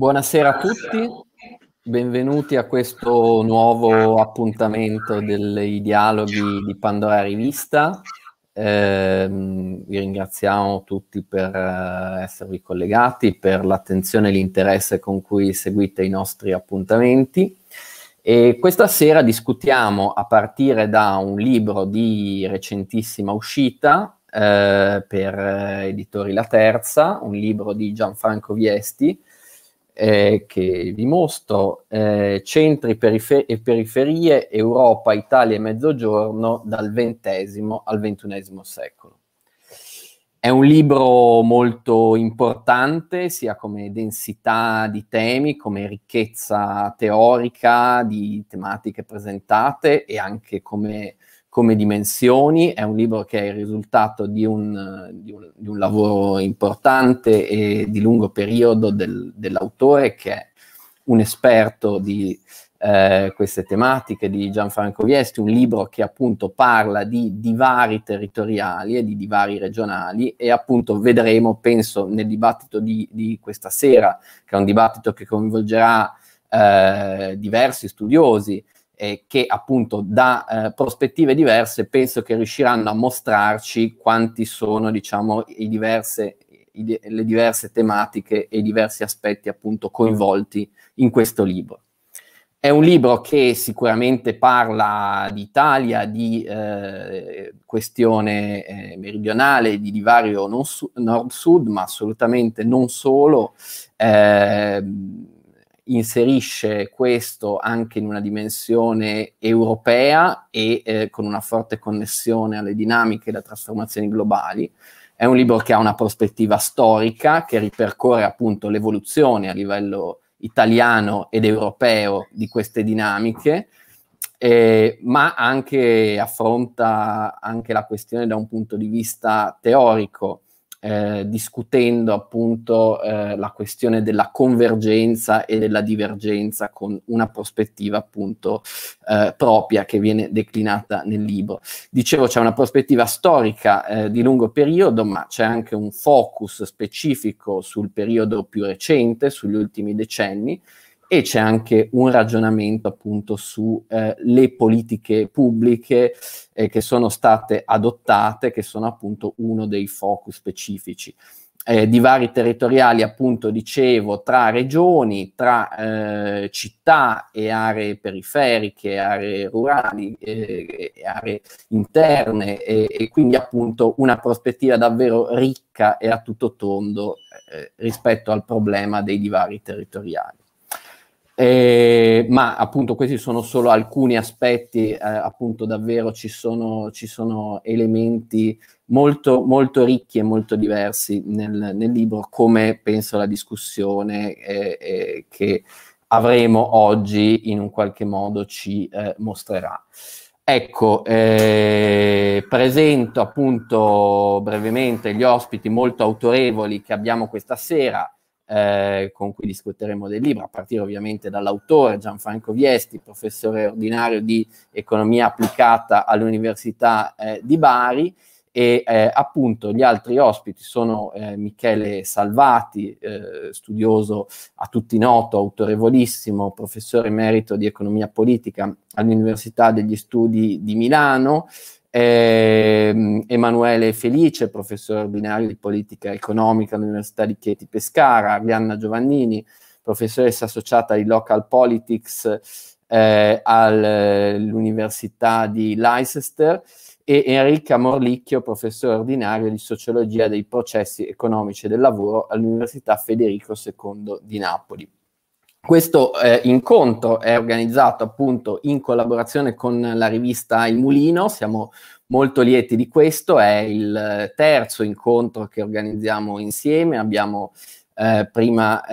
Buonasera a tutti, benvenuti a questo nuovo appuntamento dei dialoghi di Pandora Rivista. Vi ringraziamo tutti per esservi collegati, per l'attenzione e l'interesse con cui seguite i nostri appuntamenti. E questa sera discutiamo a partire da un libro di recentissima uscita per Editori La Terza, un libro di Gianfranco Viesti, che vi mostro, Centri e periferie, Europa, Italia e Mezzogiorno dal XX al XXI secolo. È un libro molto importante, sia come densità di temi, come ricchezza teorica di tematiche presentate e anche come dimensioni. È un libro che è il risultato di un lavoro importante e di lungo periodo dell'autore, che è un esperto di queste tematiche, di Gianfranco Viesti, un libro che appunto parla di divari territoriali e di divari regionali, e appunto vedremo, penso, nel dibattito di questa sera, che è un dibattito che coinvolgerà diversi studiosi, che appunto da prospettive diverse penso che riusciranno a mostrarci quanti sono, diciamo, le diverse tematiche e i diversi aspetti appunto coinvolti in questo libro. È un libro che sicuramente parla di Italia, di questione meridionale, di divario nord-sud, ma assolutamente non solo. Inserisce questo anche in una dimensione europea e con una forte connessione alle dinamiche e alle trasformazioni globali. È un libro che ha una prospettiva storica, che ripercorre appunto l'evoluzione a livello italiano ed europeo di queste dinamiche, ma anche affronta anche la questione da un punto di vista teorico, discutendo appunto la questione della convergenza e della divergenza con una prospettiva appunto propria che viene declinata nel libro. Dicevo, c'è una prospettiva storica di lungo periodo, ma c'è anche un focus specifico sul periodo più recente, sugli ultimi decenni, e c'è anche un ragionamento appunto su le politiche pubbliche che sono state adottate, che sono appunto uno dei focus specifici. Divari territoriali, appunto, dicevo, tra regioni, tra città e aree periferiche, aree rurali, aree interne, e quindi appunto una prospettiva davvero ricca e a tutto tondo rispetto al problema dei divari territoriali. Ma appunto questi sono solo alcuni aspetti, appunto davvero ci sono elementi molto, molto ricchi e molto diversi nel libro, come penso la discussione che avremo oggi in un qualche modo ci mostrerà. Ecco, presento appunto brevemente gli ospiti molto autorevoli che abbiamo questa sera, con cui discuteremo del libro, a partire ovviamente dall'autore Gianfranco Viesti, professore ordinario di economia applicata all'Università di Bari, e appunto gli altri ospiti sono Michele Salvati, studioso a tutti noto, autorevolissimo, professore emerito di economia politica all'Università degli Studi di Milano, Emanuele Felice, professore ordinario di politica economica all'Università di Chieti Pescara, Arianna Giovannini, professoressa associata di local politics all'Università di Leicester, e Enrica Morlicchio, professore ordinario di sociologia dei processi economici e del lavoro all'Università Federico II di Napoli. Questo incontro è organizzato appunto in collaborazione con la rivista Il Mulino, siamo molto lieti di questo, è il terzo incontro che organizziamo insieme. Abbiamo prima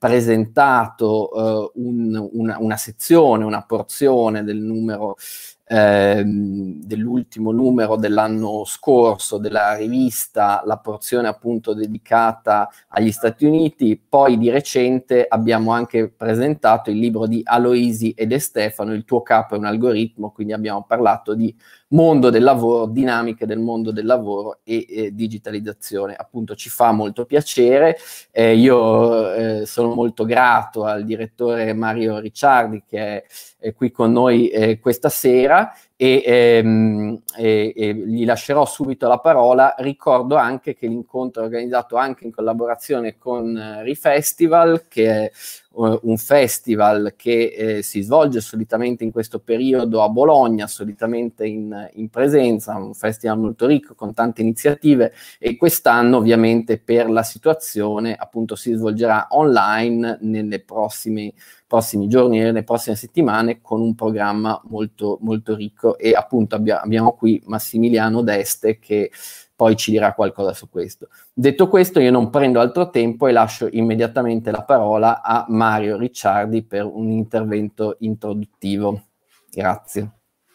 presentato una sezione, una porzione del numero dell'ultimo numero dell'anno scorso della rivista, la porzione appunto dedicata agli Stati Uniti. Poi di recente abbiamo anche presentato il libro di Aloisi e De Stefano, Il tuo capo è un algoritmo, quindi abbiamo parlato di mondo del lavoro, dinamiche del mondo del lavoro e digitalizzazione. Appunto ci fa molto piacere, io sono molto grato al direttore Mario Ricciardi che è qui con noi questa sera e gli lascerò subito la parola. Ricordo anche che l'incontro è organizzato anche in collaborazione con Rifestival, che è un festival che si svolge solitamente in questo periodo a Bologna, solitamente in presenza, un festival molto ricco con tante iniziative, e quest'anno ovviamente per la situazione appunto si svolgerà online nelle prossimi giorni, nelle prossime settimane, con un programma molto, molto ricco, e appunto abbiamo qui Massimiliano D'Este che poi ci dirà qualcosa su questo. Detto questo, io non prendo altro tempo e lascio immediatamente la parola a Mario Ricciardi per un intervento introduttivo. Grazie.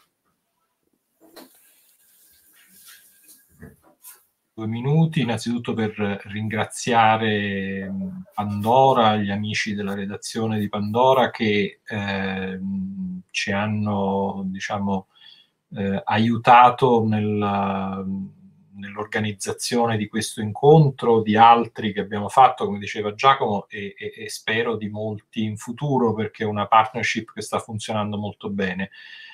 Due minuti, innanzitutto per ringraziare Pandora, gli amici della redazione di Pandora che ci hanno, diciamo, aiutato nell'organizzazione di questo incontro, di altri che abbiamo fatto, come diceva Giacomo, e spero di molti in futuro, perché è una partnership che sta funzionando molto bene.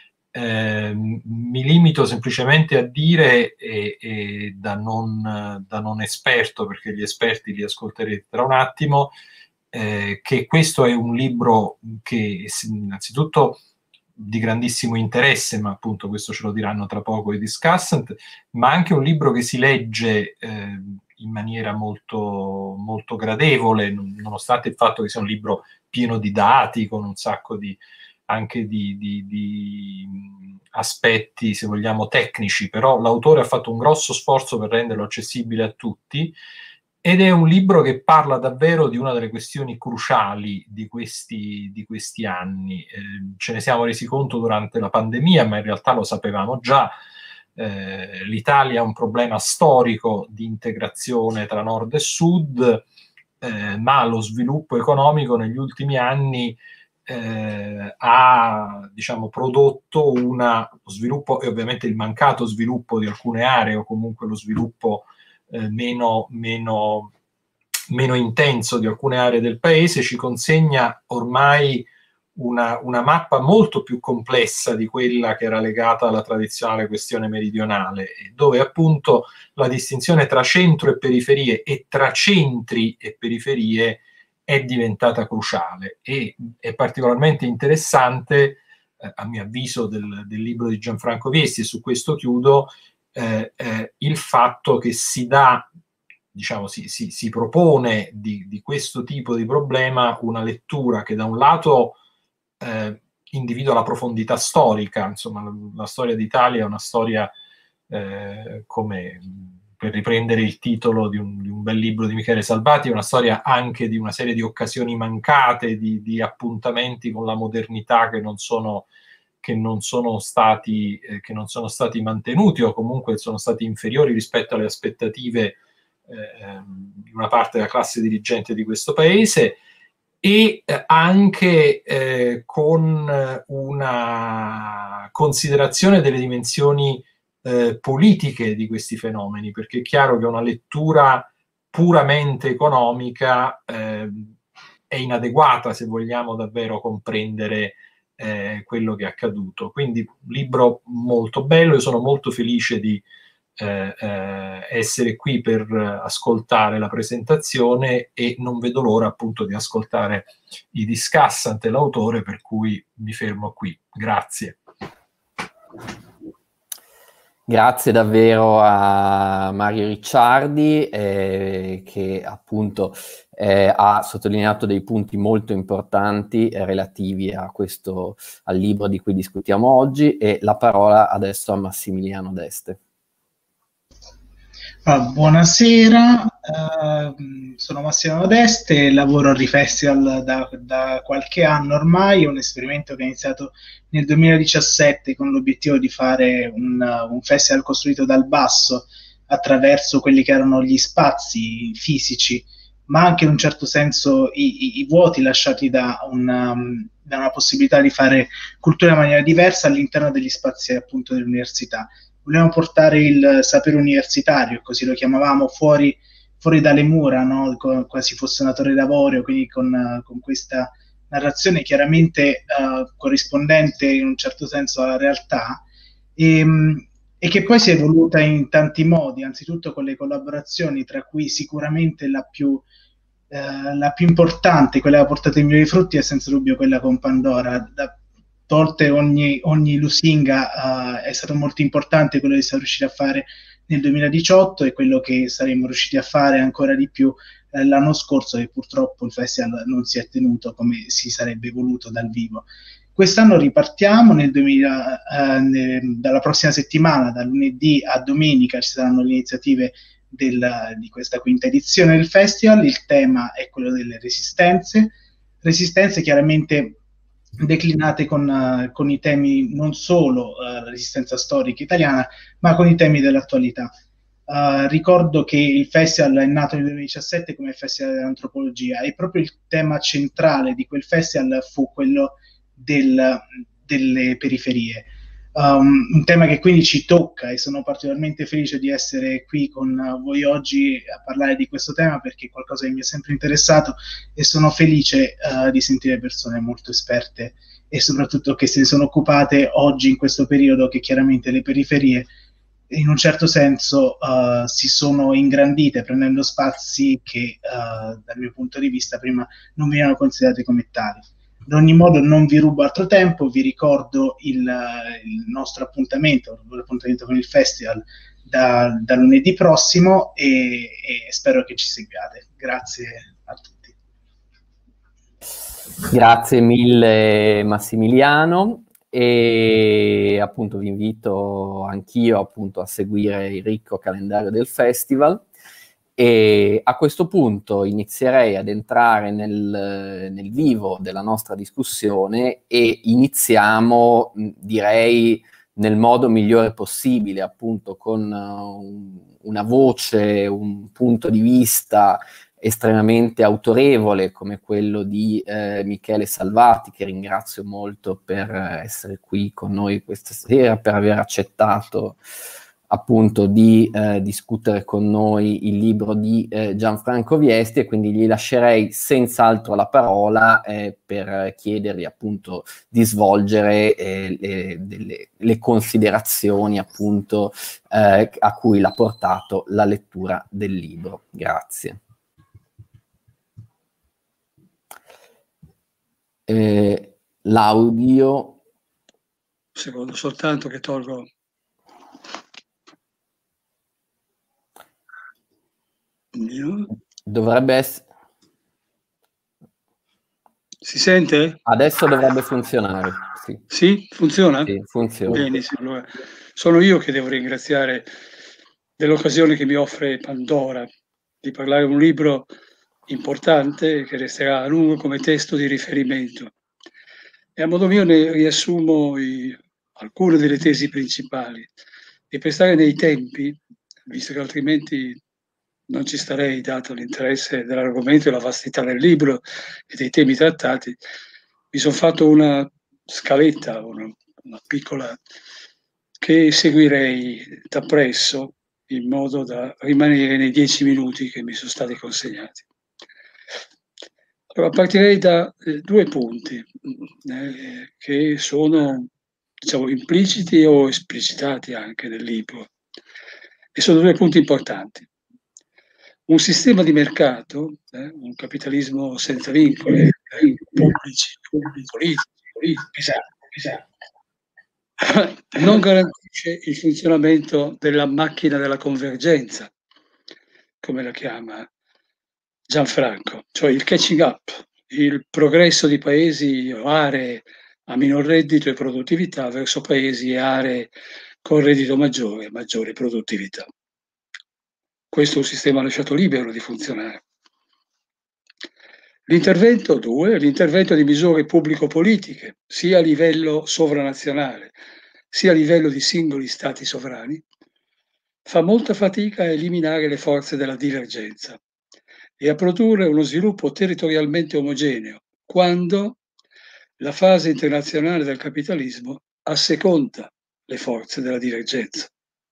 Mi limito semplicemente a dire, da non esperto, perché gli esperti li ascolterete tra un attimo, che questo è un libro che innanzitutto di grandissimo interesse, ma appunto questo ce lo diranno tra poco i discussant, ma anche un libro che si legge in maniera molto, molto gradevole, nonostante il fatto che sia un libro pieno di dati, con un sacco di aspetti, se vogliamo, tecnici, però l'autore ha fatto un grosso sforzo per renderlo accessibile a tutti, ed è un libro che parla davvero di una delle questioni cruciali di questi anni. Ce ne siamo resi conto durante la pandemia, ma in realtà lo sapevamo già. L'Italia ha un problema storico di integrazione tra nord e sud, ma lo sviluppo economico negli ultimi anni ha, diciamo, prodotto lo sviluppo, e ovviamente il mancato sviluppo di alcune aree, o comunque lo sviluppo meno intenso di alcune aree del paese, ci consegna ormai una mappa molto più complessa di quella che era legata alla tradizionale questione meridionale, dove appunto la distinzione tra centro e periferie e tra centri e periferie è diventata cruciale. E è particolarmente interessante, a mio avviso, del libro di Gianfranco Viesti, e su questo chiudo, il fatto che si dà, diciamo, si propone di questo tipo di problema una lettura che da un lato individua la profondità storica. Insomma, la storia d'Italia è una storia, come per riprendere il titolo di un bel libro di Michele Salvati, è una storia anche di una serie di occasioni mancate, di appuntamenti con la modernità che non sono stati mantenuti, o comunque sono stati inferiori rispetto alle aspettative di una parte della classe dirigente di questo paese, e anche con una considerazione delle dimensioni politiche di questi fenomeni, perché è chiaro che una lettura puramente economica è inadeguata se vogliamo davvero comprendere quello che è accaduto. Quindi un libro molto bello, io sono molto felice di essere qui per ascoltare la presentazione, e non vedo l'ora appunto di ascoltare i discussant e l'autore, per cui mi fermo qui. Grazie. Grazie davvero a Mario Ricciardi, che appunto ha sottolineato dei punti molto importanti relativi al libro di cui discutiamo oggi, e la parola adesso a Massimiliano D'Este. Buonasera, sono Massimo Modeste, lavoro al Rifestival da qualche anno ormai, è un esperimento che è iniziato nel 2017 con l'obiettivo di fare un festival costruito dal basso attraverso quelli che erano gli spazi fisici, ma anche in un certo senso i vuoti lasciati da una possibilità di fare cultura in maniera diversa all'interno degli spazi appunto dell'università. Volevamo portare il sapere universitario, così lo chiamavamo, fuori dalle mura, no? Quasi fosse una torre d'avorio, quindi con questa narrazione chiaramente corrispondente in un certo senso alla realtà, e, e che poi si è evoluta in tanti modi, anzitutto con le collaborazioni, tra cui sicuramente la più importante, quella che ha portato i migliori frutti, è senza dubbio quella con Pandora. Tolte ogni lusinga, è stato molto importante quello che siamo riusciti a fare nel 2018 e quello che saremmo riusciti a fare ancora di più l'anno scorso, che purtroppo il festival non si è tenuto come si sarebbe voluto dal vivo. Quest'anno ripartiamo dalla prossima settimana, da lunedì a domenica ci saranno le iniziative di questa quinta edizione del festival. Il tema è quello delle resistenze chiaramente declinate con i temi non solo la resistenza storica italiana, ma con i temi dell'attualità. Ricordo che il festival è nato nel 2017 come Festival dell'Antropologia e proprio il tema centrale di quel festival fu quello delle periferie. Un tema che quindi ci tocca, e sono particolarmente felice di essere qui con voi oggi a parlare di questo tema, perché è qualcosa che mi è sempre interessato e sono felice di sentire persone molto esperte e soprattutto che se ne sono occupate oggi in questo periodo, che chiaramente le periferie in un certo senso si sono ingrandite prendendo spazi che dal mio punto di vista prima non venivano considerati come tali. Ad ogni modo non vi rubo altro tempo, vi ricordo il nostro appuntamento con il festival da lunedì prossimo e spero che ci seguiate. Grazie a tutti. Grazie mille Massimiliano, e appunto vi invito anch'io appunto a seguire il ricco calendario del festival. E a questo punto inizierei ad entrare nel vivo della nostra discussione e iniziamo, direi, nel modo migliore possibile, appunto con una voce, un punto di vista estremamente autorevole come quello di Michele Salvati, che ringrazio molto per essere qui con noi questa sera, per aver accettato appunto di discutere con noi il libro di Gianfranco Viesti, e quindi gli lascerei senz'altro la parola per chiedergli appunto di svolgere le considerazioni appunto a cui l'ha portato la lettura del libro. Grazie. L'audio. Un secondo soltanto che tolgo. Dovrebbe essere. Si sente? Adesso dovrebbe funzionare. Sì, sì? Funziona? Sì, funziona. Benissimo. Allora, sono io che devo ringraziare dell'occasione che mi offre Pandora di parlare di un libro importante che resterà a lungo come testo di riferimento. E a modo mio ne riassumo alcune delle tesi principali. E per stare nei tempi, visto che altrimenti non ci starei dato l'interesse dell'argomento e la vastità del libro e dei temi trattati, mi sono fatto una scaletta, una piccola, che seguirei da presso in modo da rimanere nei 10 minuti che mi sono stati consegnati. Allora, partirei da due punti che sono, diciamo, impliciti o esplicitati anche nel libro, e sono due punti importanti. Un sistema di mercato, un capitalismo senza vincoli, pubblici, politici, non garantisce il funzionamento della macchina della convergenza, come la chiama Gianfranco, cioè il catching up, il progresso di paesi o aree a minor reddito e produttività verso paesi e aree con reddito maggiore e maggiore produttività. questo è un sistema lasciato libero di funzionare. L'intervento 2, l'intervento di misure pubblico-politiche, sia a livello sovranazionale, sia a livello di singoli stati sovrani, fa molta fatica a eliminare le forze della divergenza e a produrre uno sviluppo territorialmente omogeneo, quando la fase internazionale del capitalismo asseconda le forze della divergenza.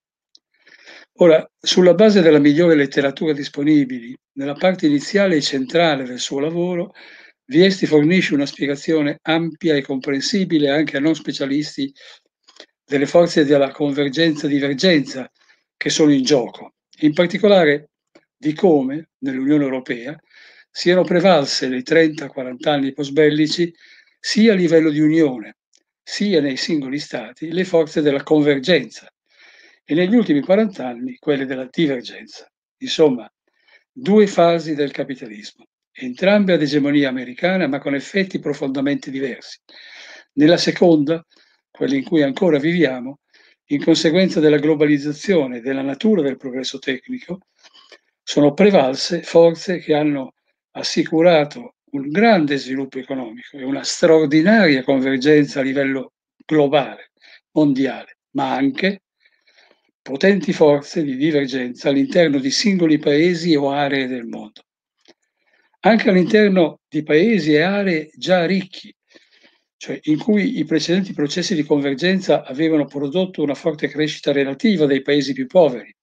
Ora, sulla base della migliore letteratura disponibile, nella parte iniziale e centrale del suo lavoro, Viesti fornisce una spiegazione ampia e comprensibile anche a non specialisti delle forze della convergenza-divergenza che sono in gioco, in particolare di come, nell'Unione Europea, siano prevalse nei 30-40 anni postbellici, sia a livello di Unione, sia nei singoli Stati, le forze della convergenza, e negli ultimi 40 anni quelle della divergenza. Insomma, due fasi del capitalismo, entrambe ad egemonia americana ma con effetti profondamente diversi. Nella seconda, quella in cui ancora viviamo, in conseguenza della globalizzazione e della natura del progresso tecnico, sono prevalse forze che hanno assicurato un grande sviluppo economico e una straordinaria convergenza a livello globale, mondiale, ma anche potenti forze di divergenza all'interno di singoli paesi o aree del mondo. Anche all'interno di paesi e aree già ricchi, cioè in cui i precedenti processi di convergenza avevano prodotto una forte crescita relativa dei paesi più poveri.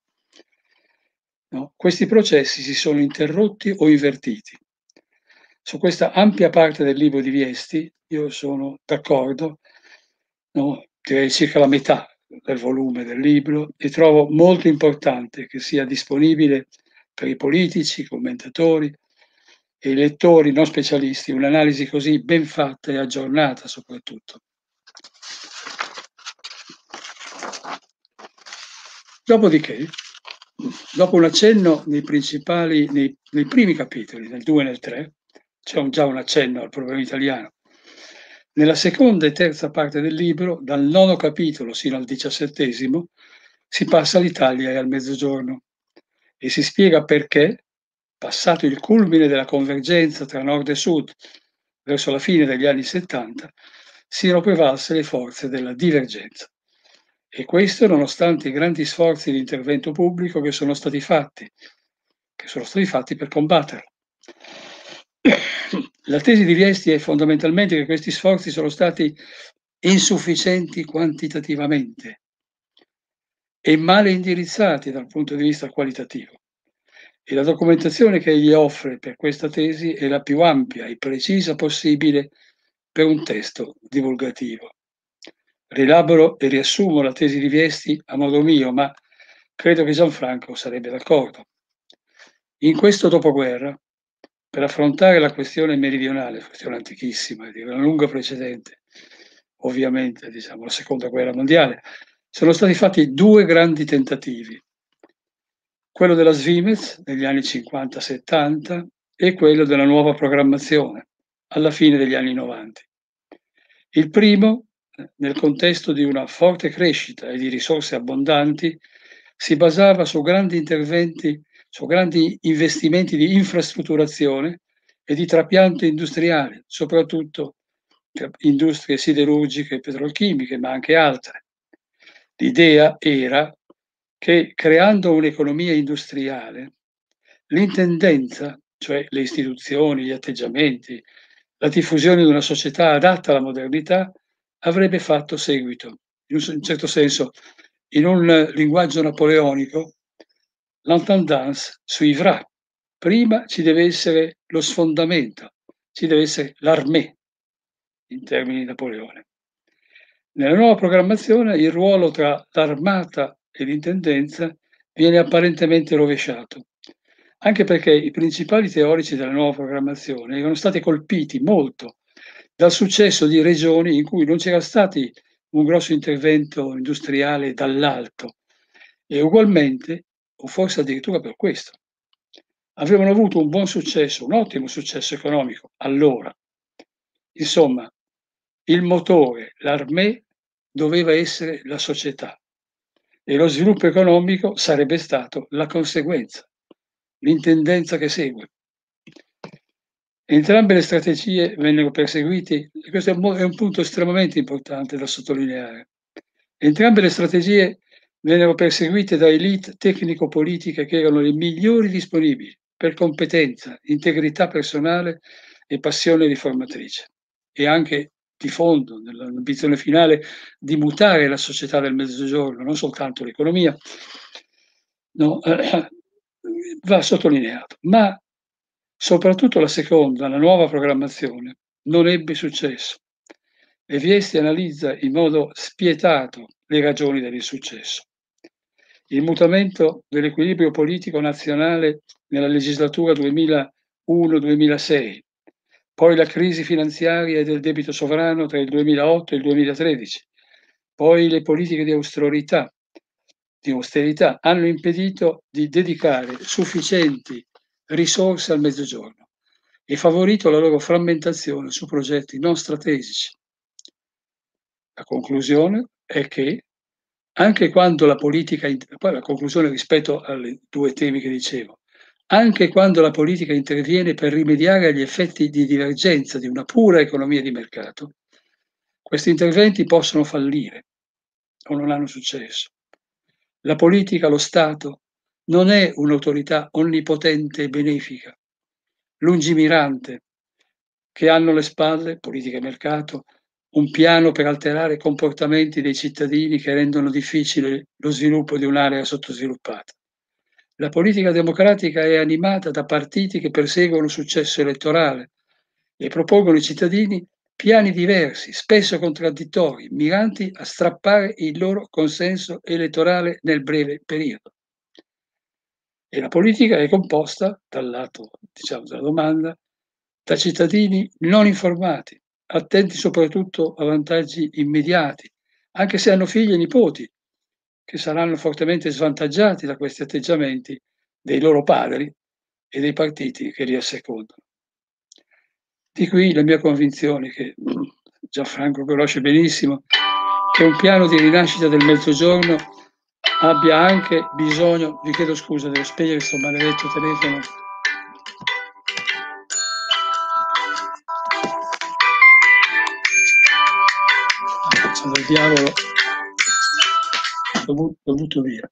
No? Questi processi si sono interrotti o invertiti. Su questa ampia parte del libro di Viesti io sono d'accordo, no? Direi circa la metà del volume del libro, e trovo molto importante che sia disponibile per i politici, i commentatori e i lettori non specialisti un'analisi così ben fatta e aggiornata soprattutto. Dopodiché, dopo un accenno nei primi capitoli, nel 2 e nel 3, c'è già un accenno al problema italiano. Nella seconda e terza parte del libro, dal 9° capitolo sino al 17°, si passa all'Italia e al Mezzogiorno e si spiega perché, passato il culmine della convergenza tra nord e sud verso la fine degli anni 70, siano prevalse le forze della divergenza. E questo nonostante i grandi sforzi di intervento pubblico che sono stati fatti per combatterlo. La tesi di Viesti è fondamentalmente che questi sforzi sono stati insufficienti quantitativamente e male indirizzati dal punto di vista qualitativo. E la documentazione che egli offre per questa tesi è la più ampia e precisa possibile per un testo divulgativo. Rielaboro e riassumo la tesi di Viesti a modo mio, ma credo che Gianfranco sarebbe d'accordo. In questo dopoguerra, per affrontare la questione meridionale, questione antichissima, di una lunga precedente, ovviamente, diciamo, la Seconda Guerra Mondiale, sono stati fatti due grandi tentativi. Quello della Svimez negli anni 50-70 e quello della nuova programmazione alla fine degli anni 90. Il primo, nel contesto di una forte crescita e di risorse abbondanti, si basava su grandi interventi, su grandi investimenti di infrastrutturazione e di trapianto industriale, soprattutto industrie siderurgiche e petrolchimiche, ma anche altre. L'idea era che creando un'economia industriale, l'intendenza, cioè le istituzioni, gli atteggiamenti, la diffusione di una società adatta alla modernità, avrebbe fatto seguito. In un certo senso, in un linguaggio napoleonico, l'intendance suivrà. Prima ci deve essere lo sfondamento, ci deve essere l'armée, in termini di Napoleone. Nella nuova programmazione il ruolo tra l'armata e l'intendenza viene apparentemente rovesciato, anche perché i principali teorici della nuova programmazione erano stati colpiti molto dal successo di regioni in cui non c'era stato un grosso intervento industriale dall'alto e ugualmente, o forse addirittura per questo, avevano avuto un buon successo, un ottimo successo economico allora. Insomma, il motore, l'armée, doveva essere la società e lo sviluppo economico sarebbe stato la conseguenza. l'intendenza che segue. Entrambe le strategie vennero perseguite, e questo è un punto estremamente importante da sottolineare. Entrambe le strategie vennero perseguite da elite tecnico-politiche che erano le migliori disponibili per competenza, integrità personale e passione riformatrice, e anche di fondo, nell'ambizione finale di mutare la società del Mezzogiorno, non soltanto l'economia, no, va sottolineato. Ma soprattutto la seconda, la nuova programmazione, non ebbe successo, e Viesti analizza in modo spietato le ragioni dell'insuccesso. Il mutamento dell'equilibrio politico nazionale nella legislatura 2001-2006, poi la crisi finanziaria e del debito sovrano tra il 2008 e il 2013, poi le politiche di austerità hanno impedito di dedicare sufficienti risorse al Mezzogiorno e favorito la loro frammentazione su progetti non strategici. La conclusione è che anche quando la politica, poi la conclusione rispetto ai due temi che dicevo, anche quando la politica interviene per rimediare agli effetti di divergenza di una pura economia di mercato, questi interventi possono fallire o non hanno successo. La politica, lo Stato, non è un'autorità onnipotente e benefica, lungimirante, che hanno alle spalle, politica e mercato, un piano per alterare i comportamenti dei cittadini che rendono difficile lo sviluppo di un'area sottosviluppata. La politica democratica è animata da partiti che perseguono successo elettorale e propongono ai cittadini piani diversi, spesso contraddittori, miranti a strappare il loro consenso elettorale nel breve periodo. E la politica è composta, dal lato, diciamo, della domanda, da cittadini non informati, attenti soprattutto a vantaggi immediati, anche se hanno figli e nipoti, che saranno fortemente svantaggiati da questi atteggiamenti dei loro padri e dei partiti che li assecondano. Di qui la mia convinzione, che Gianfranco conosce benissimo, che un piano di rinascita del Mezzogiorno abbia anche bisogno, vi chiedo scusa, devo spegnere questo maledetto telefono. Sono il diavolo, lo butto via.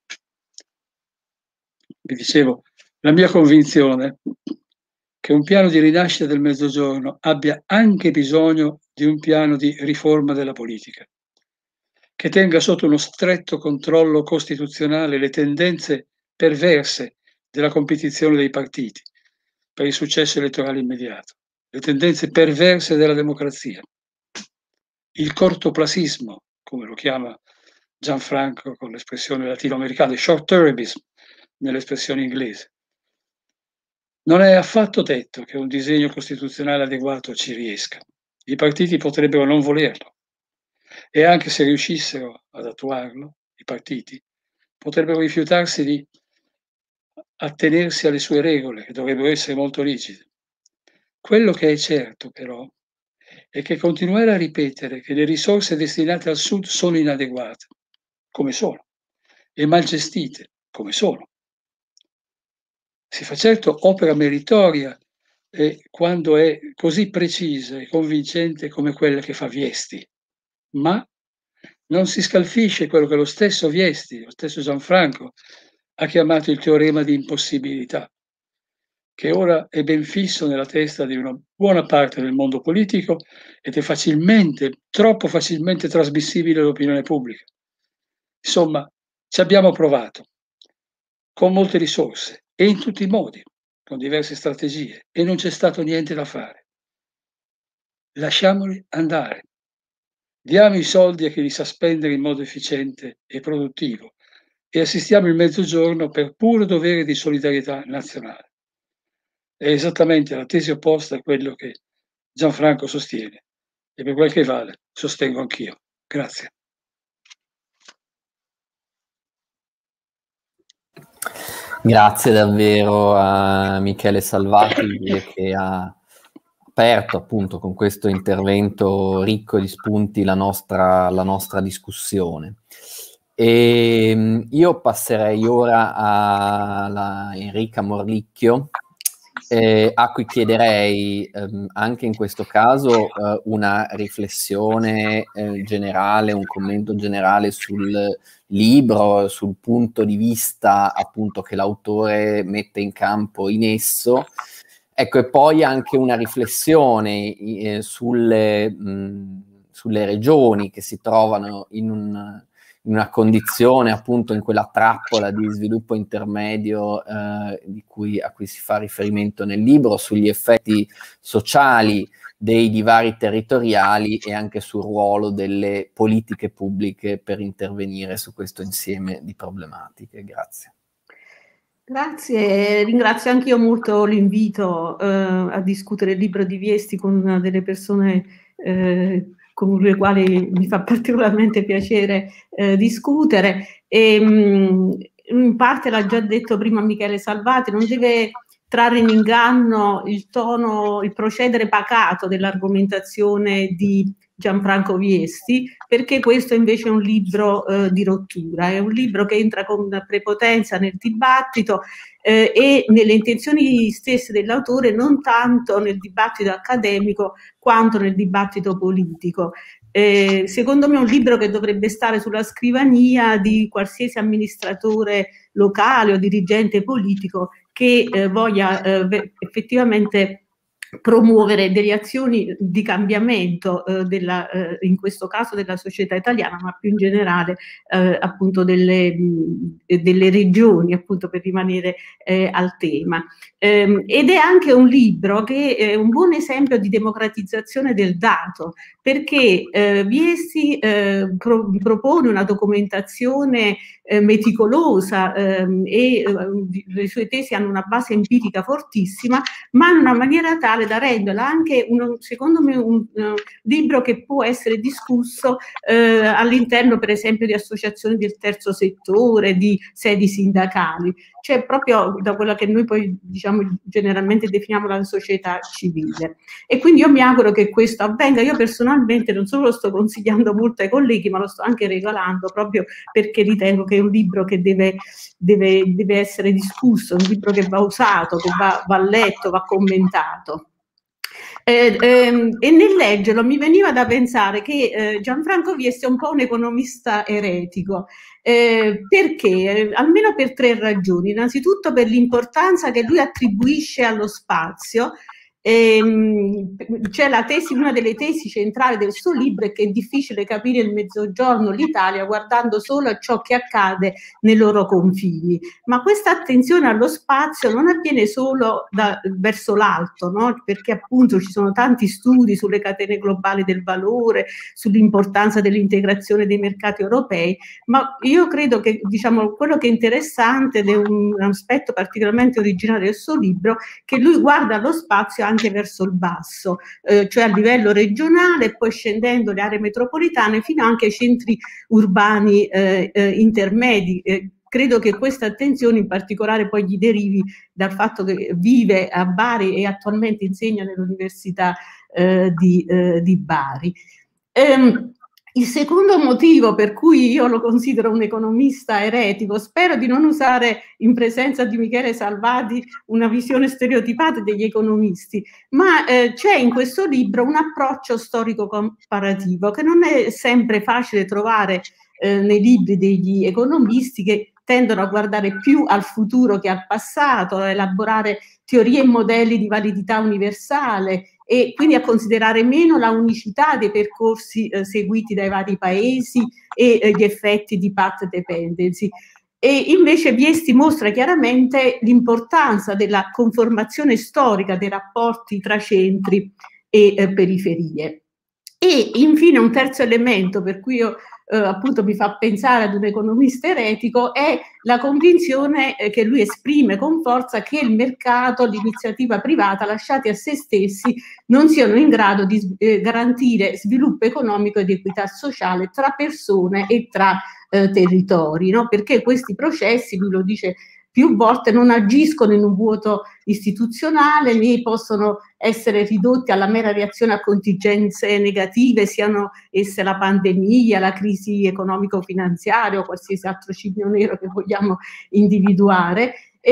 Vi dicevo, la mia convinzione che un piano di rinascita del Mezzogiorno abbia anche bisogno di un piano di riforma della politica, che tenga sotto uno stretto controllo costituzionale le tendenze perverse della competizione dei partiti per il successo elettorale immediato, le tendenze perverse della democrazia, il cortoplasismo, come lo chiama Gianfranco con l'espressione latinoamericana, short-termism nell'espressione inglese. Non è affatto detto che un disegno costituzionale adeguato ci riesca. I partiti potrebbero non volerlo, e anche se riuscissero ad attuarlo, i partiti potrebbero rifiutarsi di attenersi alle sue regole, che dovrebbero essere molto rigide. Quello che è certo, però, è che continuare a ripetere che le risorse destinate al Sud sono inadeguate, come sono, e mal gestite, come sono. Si fa certo opera meritoria quando è così precisa e convincente come quella che fa Viesti, ma non si scalfisce quello che lo stesso Viesti, lo stesso Gianfranco, ha chiamato il teorema di impossibilità, che ora è ben fisso nella testa di una buona parte del mondo politico ed è facilmente, troppo facilmente trasmissibile all'opinione pubblica. Insomma, ci abbiamo provato, con molte risorse e in tutti i modi, con diverse strategie, e non c'è stato niente da fare. Lasciamoli andare. Diamo i soldi a chi li sa spendere in modo efficiente e produttivo e assistiamo il Mezzogiorno per puro dovere di solidarietà nazionale. È esattamente la tesi opposta a quello che Gianfranco sostiene e per quel che vale sostengo anch'io. Grazie. Grazie davvero a Michele Salvati che ha aperto appunto con questo intervento ricco di spunti la nostra discussione. E io passerei ora alla Enrica Morlicchio, a cui chiederei anche in questo caso una riflessione generale, un commento generale sul libro, sul punto di vista appunto che l'autore mette in campo in esso. Ecco, e poi anche una riflessione sulle regioni che si trovano in una condizione, appunto, in quella trappola di sviluppo intermedio a cui si fa riferimento nel libro, sugli effetti sociali dei divari territoriali e anche sul ruolo delle politiche pubbliche per intervenire su questo insieme di problematiche. Grazie. Grazie, ringrazio anche io molto l'invito a discutere il libro di Viesti con delle persone con le quali mi fa particolarmente piacere discutere. In parte l'ha già detto prima Michele Salvati, non deve trarre in inganno il tono, il procedere pacato dell'argomentazione di Gianfranco Viesti, perché questo invece è un libro di rottura, è un libro che entra con prepotenza nel dibattito e nelle intenzioni stesse dell'autore, non tanto nel dibattito accademico quanto nel dibattito politico. Secondo me è un libro che dovrebbe stare sulla scrivania di qualsiasi amministratore locale o dirigente politico che voglia effettivamente promuovere delle azioni di cambiamento in questo caso della società italiana, ma più in generale appunto delle regioni, appunto, per rimanere al tema. Ed è anche un libro che è un buon esempio di democratizzazione del dato, perché Viesti propone una documentazione meticolosa e le sue tesi hanno una base empirica fortissima, ma in una maniera tale da renderla anche, secondo me, un libro che può essere discusso all'interno, per esempio, di associazioni del terzo settore, di sedi sindacali, cioè proprio da quella che noi poi, diciamo, generalmente definiamo la società civile. E quindi io mi auguro che questo avvenga. Io personalmente non solo lo sto consigliando molto ai colleghi, ma lo sto anche regalando, proprio perché ritengo che è un libro che deve essere discusso, un libro che va usato, che va letto, va commentato. E nel leggerlo mi veniva da pensare che Gianfranco Viesti è un po' un economista eretico, perché? Almeno per 3 ragioni. Innanzitutto per l'importanza che lui attribuisce allo spazio. C'è la tesi, una delle tesi centrali del suo libro è che è difficile capire il Mezzogiorno, l'Italia, guardando solo a ciò che accade nei loro confini, ma questa attenzione allo spazio non avviene solo verso l'alto, no? Perché appunto ci sono tanti studi sulle catene globali del valore, sull'importanza dell'integrazione dei mercati europei, ma io credo che, diciamo, quello che è interessante ed è un aspetto particolarmente originale del suo libro, che lui guarda lo spazio anche verso il basso, cioè a livello regionale e poi scendendo le aree metropolitane fino anche ai centri urbani intermedi. Credo che questa attenzione in particolare poi gli derivi dal fatto che vive a Bari e attualmente insegna nell'Università di Bari. Il secondo motivo per cui io lo considero un economista eretico, spero di non usare in presenza di Michele Salvati una visione stereotipata degli economisti, ma c'è in questo libro un approccio storico comparativo che non è sempre facile trovare nei libri degli economisti, che tendono a guardare più al futuro che al passato, a elaborare teorie e modelli di validità universale e quindi a considerare meno la unicità dei percorsi seguiti dai vari paesi e gli effetti di path dependency. E invece Viesti mostra chiaramente l'importanza della conformazione storica dei rapporti tra centri e periferie. E infine un terzo elemento per cui io appunto mi fa pensare ad un economista eretico è la convinzione che lui esprime con forza che il mercato, l'iniziativa privata lasciati a se stessi non siano in grado di garantire sviluppo economico ed equità sociale tra persone e tra territori, no? Perché questi processi, lui lo dice più volte non agiscono in un vuoto istituzionale, né possono essere ridotti alla mera reazione a contingenze negative, siano esse la pandemia, la crisi economico-finanziaria o qualsiasi altro cigno nero che vogliamo individuare.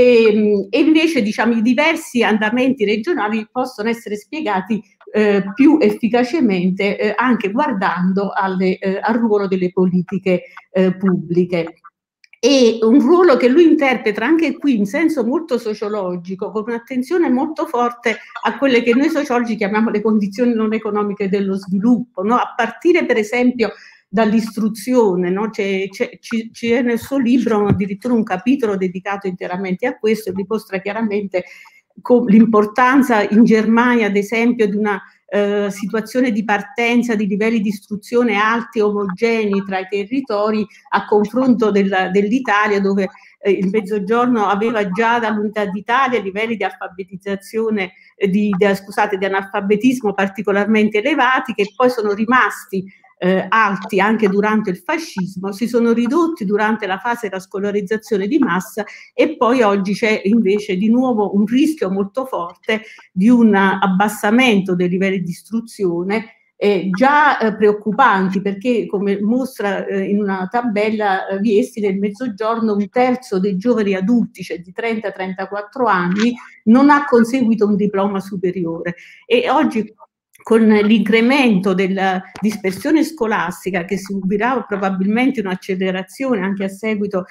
E invece, diciamo, i diversi andamenti regionali possono essere spiegati più efficacemente anche guardando al ruolo delle politiche pubbliche. E un ruolo che lui interpreta anche qui in senso molto sociologico, con un'attenzione molto forte a quelle che noi sociologi chiamiamo le condizioni non economiche dello sviluppo, no? A partire per esempio dall'istruzione, no? C'è nel suo libro addirittura un capitolo dedicato interamente a questo, e vi mostra chiaramente l'importanza in Germania, ad esempio, di una situazione di partenza di livelli di istruzione alti e omogenei tra i territori a confronto dell'Italia, dove il Mezzogiorno aveva già dall'Unità d'Italia livelli di alfabetizzazione, di analfabetismo particolarmente elevati, che poi sono rimasti alti anche durante il fascismo, si sono ridotti durante la fase della scolarizzazione di massa, e poi oggi c'è invece di nuovo un rischio molto forte di un abbassamento dei livelli di istruzione già preoccupanti, perché come mostra in una tabella Viesti, nel Mezzogiorno un terzo dei giovani adulti, cioè di 30-34 anni, non ha conseguito un diploma superiore, e oggi con l'incremento della dispersione scolastica, che subirà probabilmente un'accelerazione anche a seguito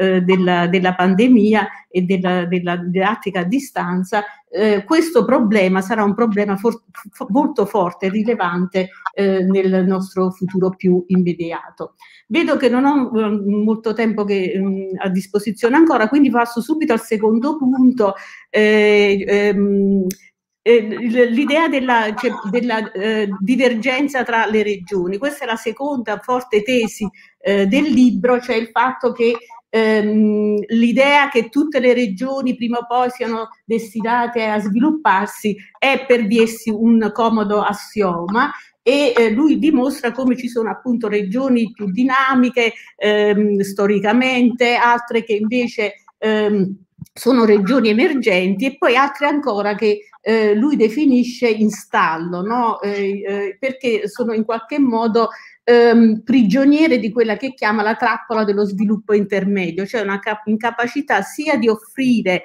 della pandemia e della didattica a distanza, questo problema sarà un problema molto forte e rilevante nel nostro futuro più immediato. Vedo che non ho molto tempo a disposizione ancora, quindi passo subito al secondo punto. L'idea della divergenza tra le regioni. Questa è la seconda forte tesi del libro, cioè il fatto che l'idea che tutte le regioni prima o poi siano destinate a svilupparsi è per di essi un comodo assioma, e lui dimostra come ci sono appunto regioni più dinamiche storicamente, altre che invece sono regioni emergenti, e poi altre ancora che lui definisce in stallo, no? Perché sono in qualche modo prigioniere di quella che chiama la trappola dello sviluppo intermedio, cioè una incapacità sia di offrire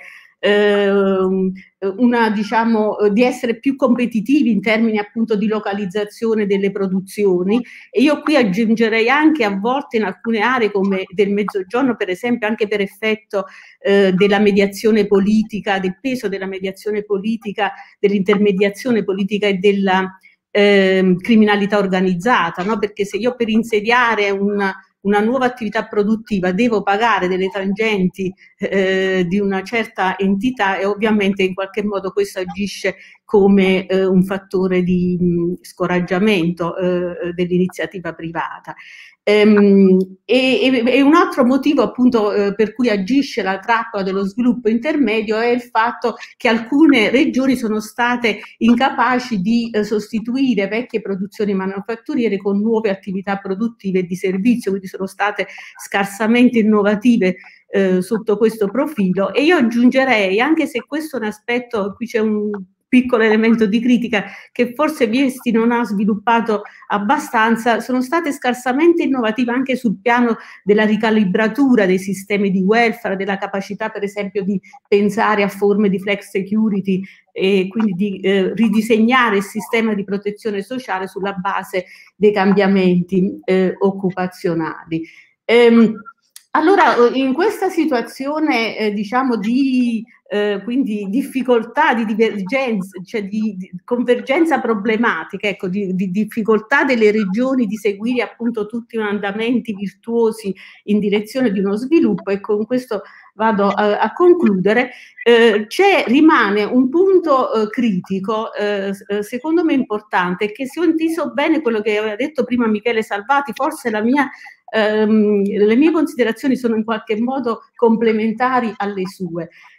di essere più competitivi in termini appunto di localizzazione delle produzioni, e io qui aggiungerei anche a volte in alcune aree come del Mezzogiorno, per esempio, anche per effetto della mediazione politica, del peso della mediazione politica, dell'intermediazione politica e della criminalità organizzata, no? Perché se io per insediare una nuova attività produttiva devo pagare delle tangenti di una certa entità, e ovviamente in qualche modo questo agisce come un fattore di scoraggiamento dell'iniziativa privata. E un altro motivo appunto per cui agisce la trappola dello sviluppo intermedio è il fatto che alcune regioni sono state incapaci di sostituire vecchie produzioni manufatturiere con nuove attività produttive e di servizio, quindi sono state scarsamente innovative sotto questo profilo. E io aggiungerei, anche se questo è un aspetto, qui c'è un piccolo elemento di critica che forse Viesti non ha sviluppato abbastanza, sono state scarsamente innovative anche sul piano della ricalibratura dei sistemi di welfare, della capacità per esempio di pensare a forme di flex security e quindi di ridisegnare il sistema di protezione sociale sulla base dei cambiamenti occupazionali. Allora, in questa situazione, diciamo, di quindi difficoltà, di divergenza, cioè di convergenza problematica, ecco, di difficoltà delle regioni di seguire appunto tutti gli andamenti virtuosi in direzione di uno sviluppo, e con questo vado a concludere, rimane un punto critico, secondo me importante, che se ho inteso bene quello che aveva detto prima Michele Salvati, forse le mie considerazioni sono in qualche modo complementari alle sue.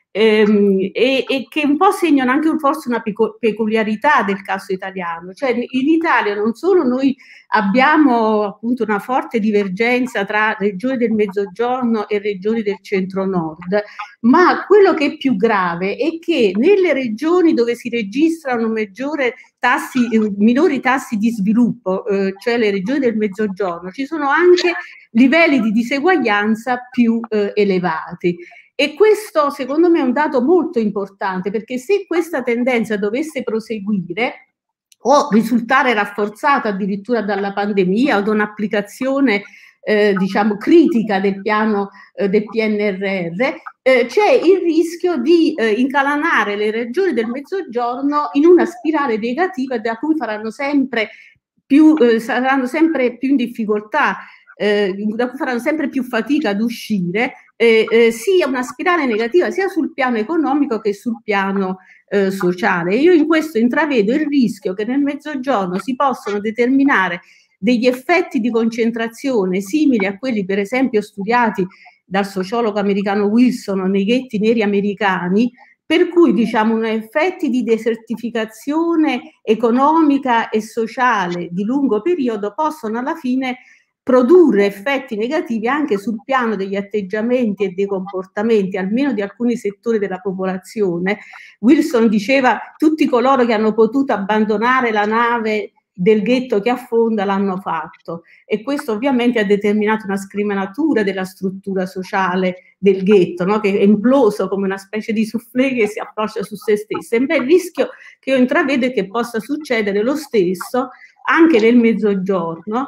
e che un po' segnano anche forse una peculiarità del caso italiano. Cioè in Italia non solo noi abbiamo appunto una forte divergenza tra regioni del Mezzogiorno e regioni del Centro-Nord, ma quello che è più grave è che nelle regioni dove si registrano minori tassi di sviluppo, cioè le regioni del Mezzogiorno, ci sono anche livelli di diseguaglianza più elevati. E questo secondo me è un dato molto importante, perché se questa tendenza dovesse proseguire o risultare rafforzata addirittura dalla pandemia o da un'applicazione diciamo critica del piano del PNRR, c'è il rischio di incalanare le regioni del Mezzogiorno in una spirale negativa da cui saranno sempre più in difficoltà, da cui faranno sempre più fatica ad uscire, sia una spirale negativa sia sul piano economico che sul piano sociale. Io in questo intravedo il rischio che nel Mezzogiorno si possano determinare degli effetti di concentrazione simili a quelli per esempio studiati dal sociologo americano Wilson nei ghetti neri americani, per cui diciamo effetti di desertificazione economica e sociale di lungo periodo possono alla fine produrre effetti negativi anche sul piano degli atteggiamenti e dei comportamenti, almeno di alcuni settori della popolazione. Wilson diceva: tutti coloro che hanno potuto abbandonare la nave del ghetto che affonda l'hanno fatto, e questo ovviamente ha determinato una scriminatura della struttura sociale del ghetto, no? Che è imploso come una specie di soufflé che si approccia su se stesso. E il rischio che io intravedo è che possa succedere lo stesso anche nel Mezzogiorno.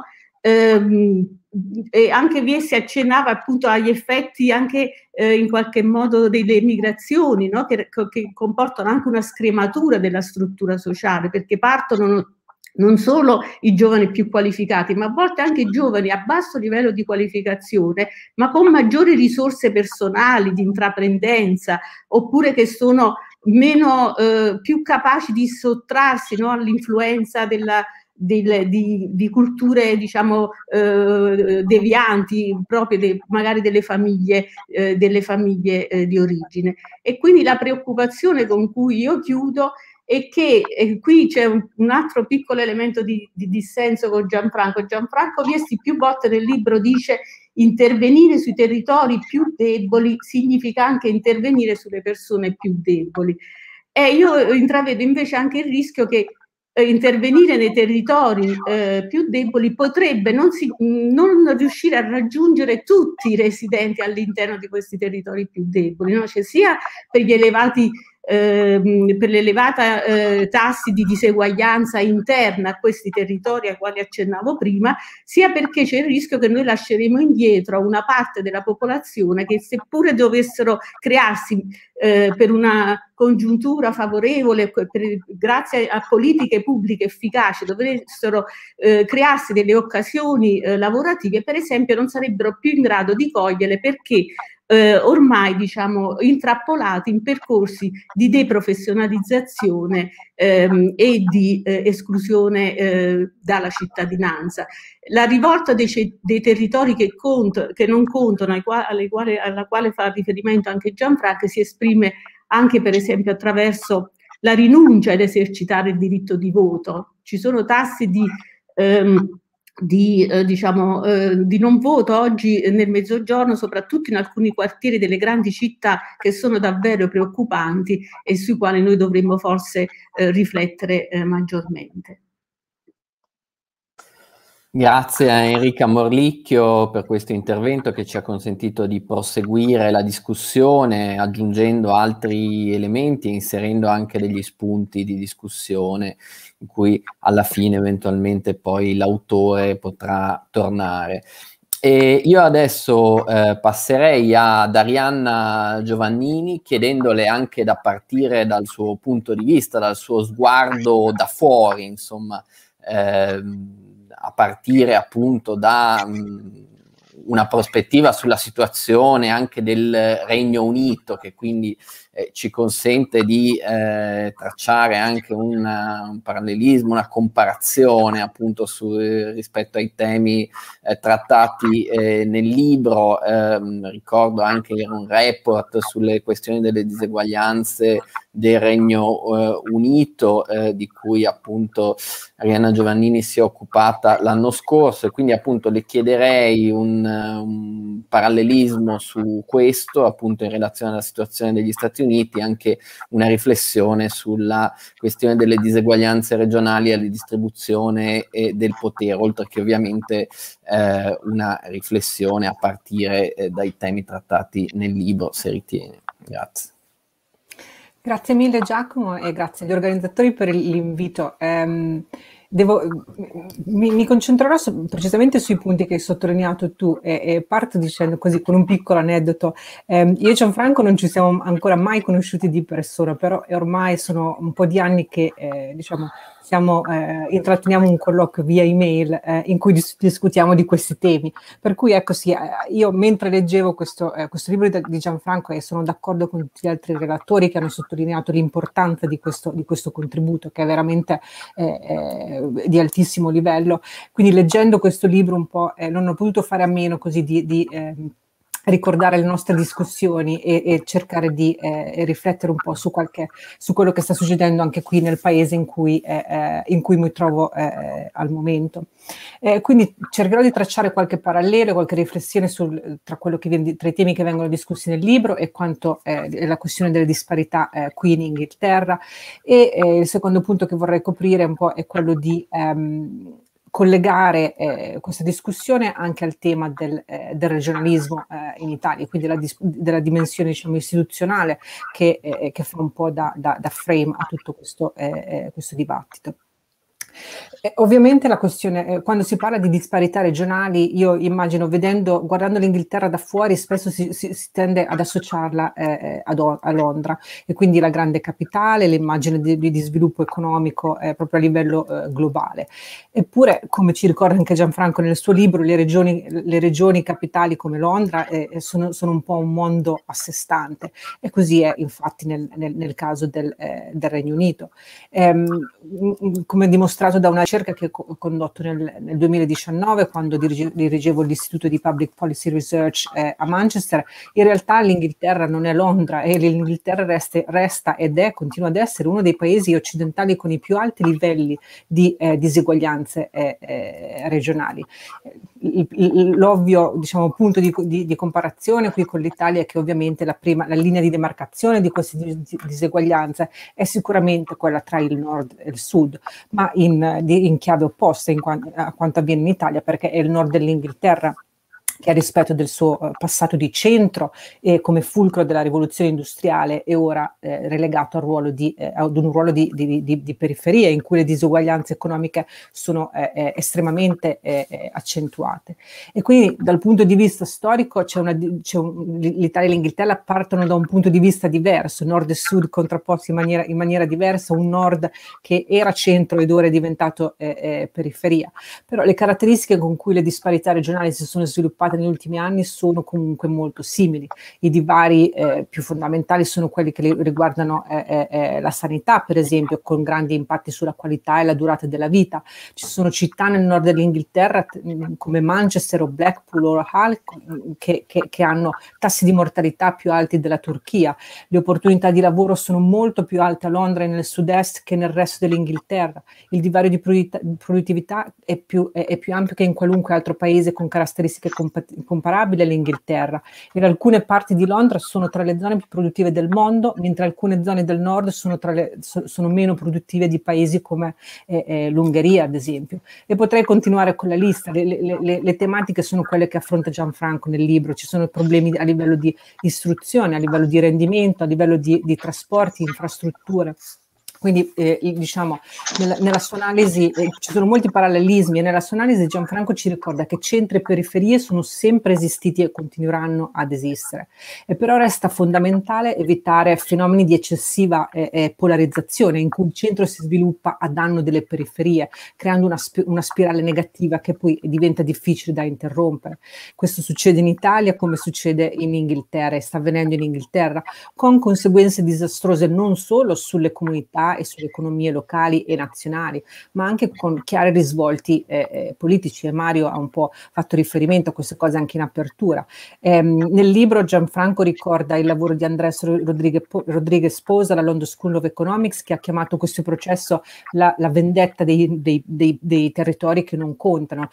E anche vi si accennava appunto agli effetti anche in qualche modo delle migrazioni, no? che comportano anche una scrematura della struttura sociale, perché partono non solo i giovani più qualificati, ma a volte anche i giovani a basso livello di qualificazione, ma con maggiori risorse personali, di intraprendenza, oppure che sono meno più capaci di sottrarsi, no, all'influenza di culture diciamo devianti proprio magari delle famiglie di origine. E quindi la preoccupazione con cui io chiudo è che qui c'è un altro piccolo elemento di dissenso con Gianfranco. Gianfranco Viesti più volte nel libro dice: intervenire sui territori più deboli significa anche intervenire sulle persone più deboli. E io intravedo invece anche il rischio che intervenire nei territori più deboli potrebbe non riuscire a raggiungere tutti i residenti all'interno di questi territori più deboli, no? Cioè, sia per gli elevati per l'elevata tassi di diseguaglianza interna a questi territori ai quali accennavo prima, sia perché c'è il rischio che noi lasceremo indietro una parte della popolazione che, seppure dovessero crearsi per una congiuntura favorevole, grazie a politiche pubbliche efficaci, dovessero crearsi delle occasioni lavorative, per esempio, non sarebbero più in grado di coglierle, perché ormai diciamo intrappolati in percorsi di deprofessionalizzazione e di esclusione dalla cittadinanza. La rivolta dei territori che non contano, alla quale fa riferimento anche Gianfranco, si esprime anche per esempio attraverso la rinuncia ad esercitare il diritto di voto. Ci sono tassi di non voto oggi nel Mezzogiorno, soprattutto in alcuni quartieri delle grandi città, che sono davvero preoccupanti e sui quali noi dovremmo forse riflettere maggiormente. Grazie a Enrica Morlicchio per questo intervento che ci ha consentito di proseguire la discussione, aggiungendo altri elementi e inserendo anche degli spunti di discussione in cui alla fine eventualmente poi l'autore potrà tornare. E io adesso passerei ad Arianna Giovannini, chiedendole anche da partire dal suo punto di vista, dal suo sguardo da fuori, insomma, a partire appunto da una prospettiva sulla situazione anche del Regno Unito, che quindi ci consente di tracciare anche un parallelismo, una comparazione appunto rispetto ai temi trattati nel libro. Ricordo anche un report sulle questioni delle diseguaglianze del Regno Unito, di cui appunto Arianna Giovannini si è occupata l'anno scorso, e quindi appunto le chiederei un parallelismo su questo, appunto in relazione alla situazione degli Stati Uniti, anche una riflessione sulla questione delle diseguaglianze regionali e alla distribuzione del potere, oltre che ovviamente una riflessione a partire dai temi trattati nel libro, se ritiene. Grazie. Grazie mille Giacomo e grazie agli organizzatori per l'invito. Mi concentrerò precisamente sui punti che hai sottolineato tu e parto dicendo così con un piccolo aneddoto. Io e Gianfranco non ci siamo ancora mai conosciuti di persona, però ormai sono un po' di anni che diciamo intratteniamo un colloquio via email in cui discutiamo di questi temi. Per cui ecco sì, io mentre leggevo questo libro di Gianfranco, e sono d'accordo con tutti gli altri relatori che hanno sottolineato l'importanza di questo contributo, che è veramente di altissimo livello. Quindi leggendo questo libro un po' non ho potuto fare a meno così di ricordare le nostre discussioni e cercare di riflettere un po' su quello che sta succedendo anche qui nel paese in cui mi trovo al momento. Quindi cercherò di tracciare qualche parallelo, qualche riflessione tra i temi che vengono discussi nel libro e quanto la questione delle disparità qui in Inghilterra. E il secondo punto che vorrei coprire un po' è quello di collegare questa discussione anche al tema del regionalismo in Italia, quindi della dimensione, diciamo, istituzionale che fa un po' da frame a tutto questo dibattito. Ovviamente la questione, quando si parla di disparità regionali, io immagino, guardando l'Inghilterra da fuori, spesso si tende ad associarla a Londra, e quindi la grande capitale, l'immagine di sviluppo economico proprio a livello globale. Eppure, come ci ricorda anche Gianfranco nel suo libro, le regioni capitali come Londra sono un po' un mondo a sé stante, e così è infatti nel caso del Regno Unito. Come dimostrato da una ricerca che ho condotto nel 2019, quando dirigevo l'Istituto di Public Policy Research a Manchester, in realtà l'Inghilterra non è Londra, e l'Inghilterra resta ed continua ad essere uno dei paesi occidentali con i più alti livelli di diseguaglianze regionali. L'ovvio, diciamo, punto di comparazione qui con l'Italia è che ovviamente la linea di demarcazione di queste diseguaglianze è sicuramente quella tra il nord e il sud, ma in chiave opposta a quanto avviene in Italia, perché è il nord dell'Inghilterra che a rispetto del suo passato di centro e come fulcro della rivoluzione industriale è ora relegato ad un ruolo di periferia, in cui le disuguaglianze economiche sono estremamente accentuate. E quindi dal punto di vista storico l'Italia e l'Inghilterra partono da un punto di vista diverso, nord e sud contrapposti in maniera diversa, un nord che era centro ed ora è diventato periferia. Però le caratteristiche con cui le disparità regionali si sono sviluppate negli ultimi anni sono comunque molto simili. I divari più fondamentali sono quelli che riguardano la sanità, per esempio, con grandi impatti sulla qualità e la durata della vita. Ci sono città nel nord dell'Inghilterra come Manchester o Blackpool o Hull che hanno tassi di mortalità più alti della Turchia. Le opportunità di lavoro sono molto più alte a Londra e nel sud-est che nel resto dell'Inghilterra. Il divario di produttività è più ampio che in qualunque altro paese con caratteristiche comparabile all'Inghilterra. In alcune parti di Londra sono tra le zone più produttive del mondo, mentre alcune zone del nord sono meno produttive di paesi come l'Ungheria, ad esempio. E potrei continuare con la lista. Le tematiche sono quelle che affronta Gianfranco nel libro. Ci sono problemi a livello di istruzione, a livello di rendimento, a livello di trasporti, infrastrutture. Quindi diciamo nella sua analisi ci sono molti parallelismi e nella sua analisi Gianfranco ci ricorda che centri e periferie sono sempre esistiti e continueranno ad esistere, e però resta fondamentale evitare fenomeni di eccessiva polarizzazione in cui il centro si sviluppa a danno delle periferie, creando una spirale negativa che poi diventa difficile da interrompere. Questo succede in Italia come succede in Inghilterra e sta avvenendo in Inghilterra, con conseguenze disastrose non solo sulle comunità e sulle economie locali e nazionali, ma anche con chiari risvolti politici, e Mario ha un po' fatto riferimento a queste cose anche in apertura. Nel libro Gianfranco ricorda il lavoro di Andrés Rodríguez Poza alla London School of Economics, che ha chiamato questo processo la vendetta dei territori che non contano,